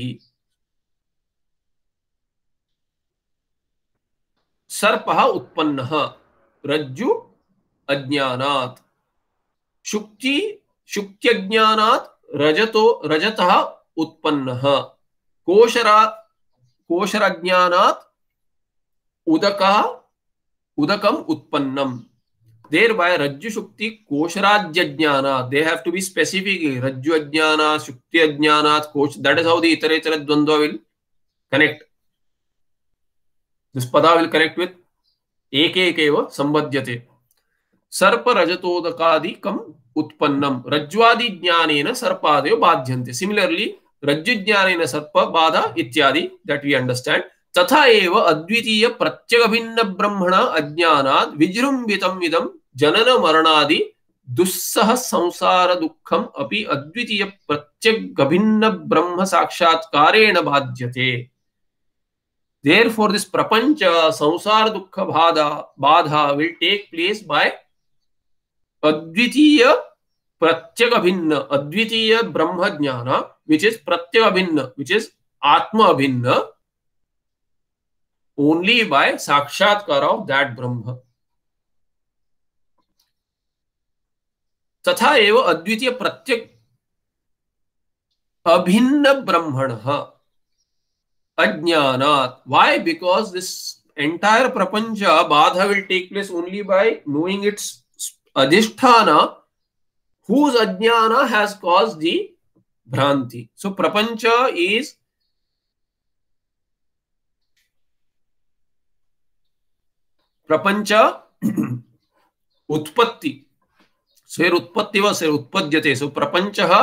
सर्पः उत्पन्नः रज्जु अज्ञानात्. शुक्ति शुक्त्यज्ञानात् रजतो रजतः उत्पन्नः. कोशरा कोशरज्ञानात् उदकः उदकम् उत्पन्नम्. Thereby rajju shukti kosharajyajnana, they have to be specific. Rajju ajnana, shukti ajnana, kosh, that is how the iteratora dvandva will connect. This pada will connect with ekekeva sambadhyate. Sarpa rajatodakadikam utpannam. Rajvadi jnanena sarpadeo badhyante. Similarly, rajju jnanena sarpa bada ityadi, that we understand. तथा एव अद्वितीय प्रत्यगभिन्न ब्रह्मण अज्ञानात् विजृंभितम् इदं जनन मरणादि दुस्सह संसार दुःखम् अपि अद्वितीय प्रत्यगभिन्न ब्रह्म साक्षात्कारेण बाध्यते. Therefore, this prapancha संसार दुःख बाधा बाधा will take place by अद्वितीय प्रत्यगभिन्न अद्वितीय ब्रह्म ज्ञान, which is प्रत्यगभिन्न, which is आत्मा अभिन्न, only by sakshatkara of that Brahma. तथा एव अद्वितीय प्रत्यक अभिन्न ब्रह्मणः अज्ञानात्. Why? Because this entire prapancha badha will take place only by knowing its adhisthana, whose ajnana has caused the bhranti. So prapancha is प्रपंच उत्पत्ति. So here उत्पत्ति was here उत्पद्यते. So प्रपंचः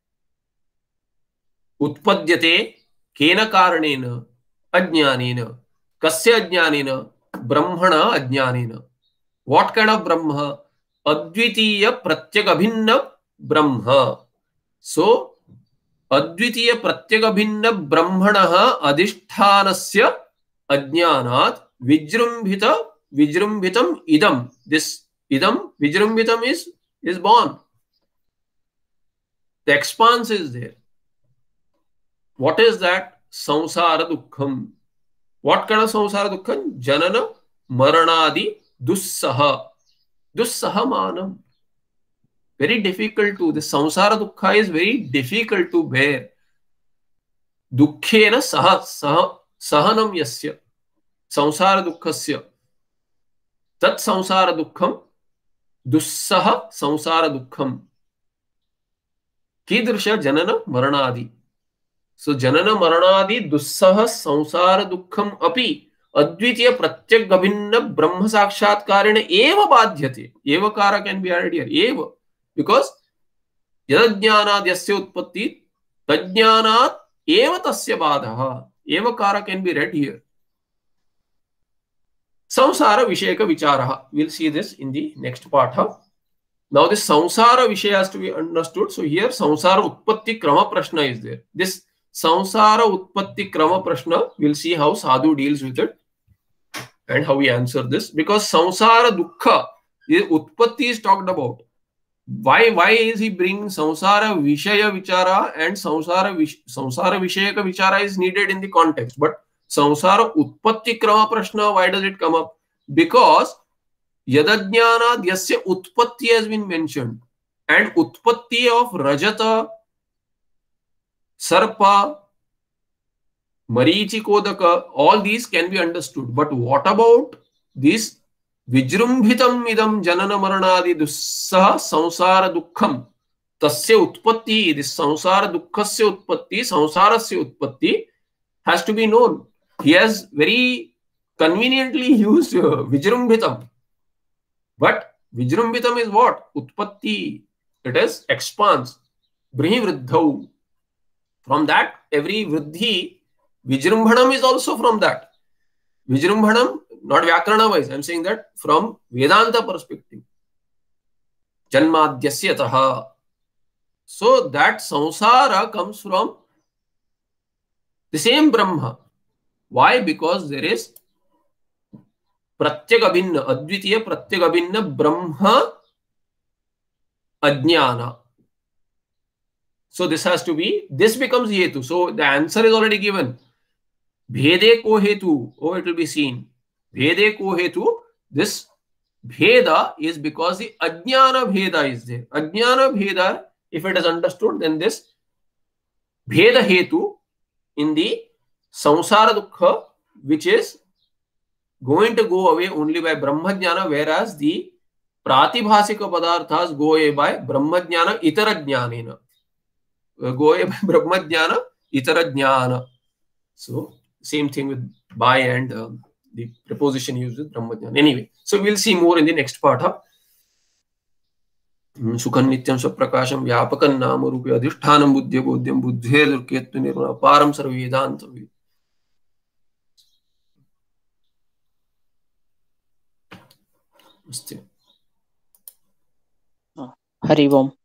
उत्पद्यते केन कारणेन? अज्ञानेन. कस्य अज्ञानेन? ब्रह्मण अज्ञानेन. What kind of ब्रह्म? अद्वितीय प्रत्यगभिन्न ब्रह्म. So अद्वितीय प्रत्यगभिन्न ब्रह्मणः अधिष्ठानस्य अज्ञानात् विजृंभित Vijrumbitam idam. This idam, Vijrumbitam is, is born. The expanse is there. What is that? Samsara dukkham. What kind of samsara dukkham? Janana maranadi dussaha. Dussaha manam. Very difficult to, the samsara dukkha is very difficult to bear. Dukkhena saha, saha, sahanam yasya. Samsara dukkhasya. Tat samsara dukkham dussaha samsara dukkham. Kidrisha janana maranadi. So janana maranadi dussaha samsara dukkham api advitiya pratyag abhinna brahma sakshatkarena eva badhyate. Eva kara can be added here. Eva. Because yadajnanad yasya utpatti tajnanat eva tasya badhaha. Eva kara can be read here. Samsara Vishayaka Vicharaha. We'll see this in the next part. Huh? Now this Samsara Vishaya has to be understood. So here Samsara Utpatti Krama Prashna is there. This Samsara Utpatti Krama Prashna, we'll see how Sadhu deals with it and how we answer this. Because Samsara Dukkha, Utpatti is talked about. Why, why is he bringing Samsara Vishaya Vichara and Samsara, Vish, Samsara Vishayaka Vichara is needed in the context. But Samsara Utpatti Krama Prashna, why does it come up? Because Yadajnana Yasya Utpatti has been mentioned. And Utpatti of Rajata, Sarpa, Marichi Kodaka, all these can be understood. But what about this Vijrumbhitam idam Janana Maranadi Dussaha Samsara Dukkham? Tasya Utpatti, this Samsara Dukkhasya Utpatti, Samsarasya Utpatti has to be known. He has very conveniently used uh, Vijrumbhitam. But Vijrumbhitam is what? Utpatti. It is expanse. Brihi Vriddhau. From that, every Vriddhi, Vijrumbhanam is also from that. Vijrumbhanam, not Vyakarana wise. I am saying that from Vedanta perspective. Janmadhyasya taha. So that samsara comes from The same Brahma. Why? Because there is pratyek abhinna, advitiya pratyek abhinna Brahma ajnana. So this has to be, this becomes hetu. So the answer is already given. Bhede ko hetu. Oh, it will be seen. Bhede ko hetu. This bheda is because the ajnana bheda is there. Ajnana bheda, if it is understood, then this bheda hetu in the samsara dukkha, which is going to go away only by brahmajnana, whereas the pratibhasika padarthas go away by brahmajnana itara jnanena. Go away by brahmajnana itara jnana. So same thing with by and uh, the preposition used with brahmajnana. Anyway, so we'll see more in the next part. Huh? Sukhan nityam swaprakasham vyapakam nama rupe adhishthanam buddhya bodhyam buddhe durkettu nirvana param sarvedanta. Hari Om.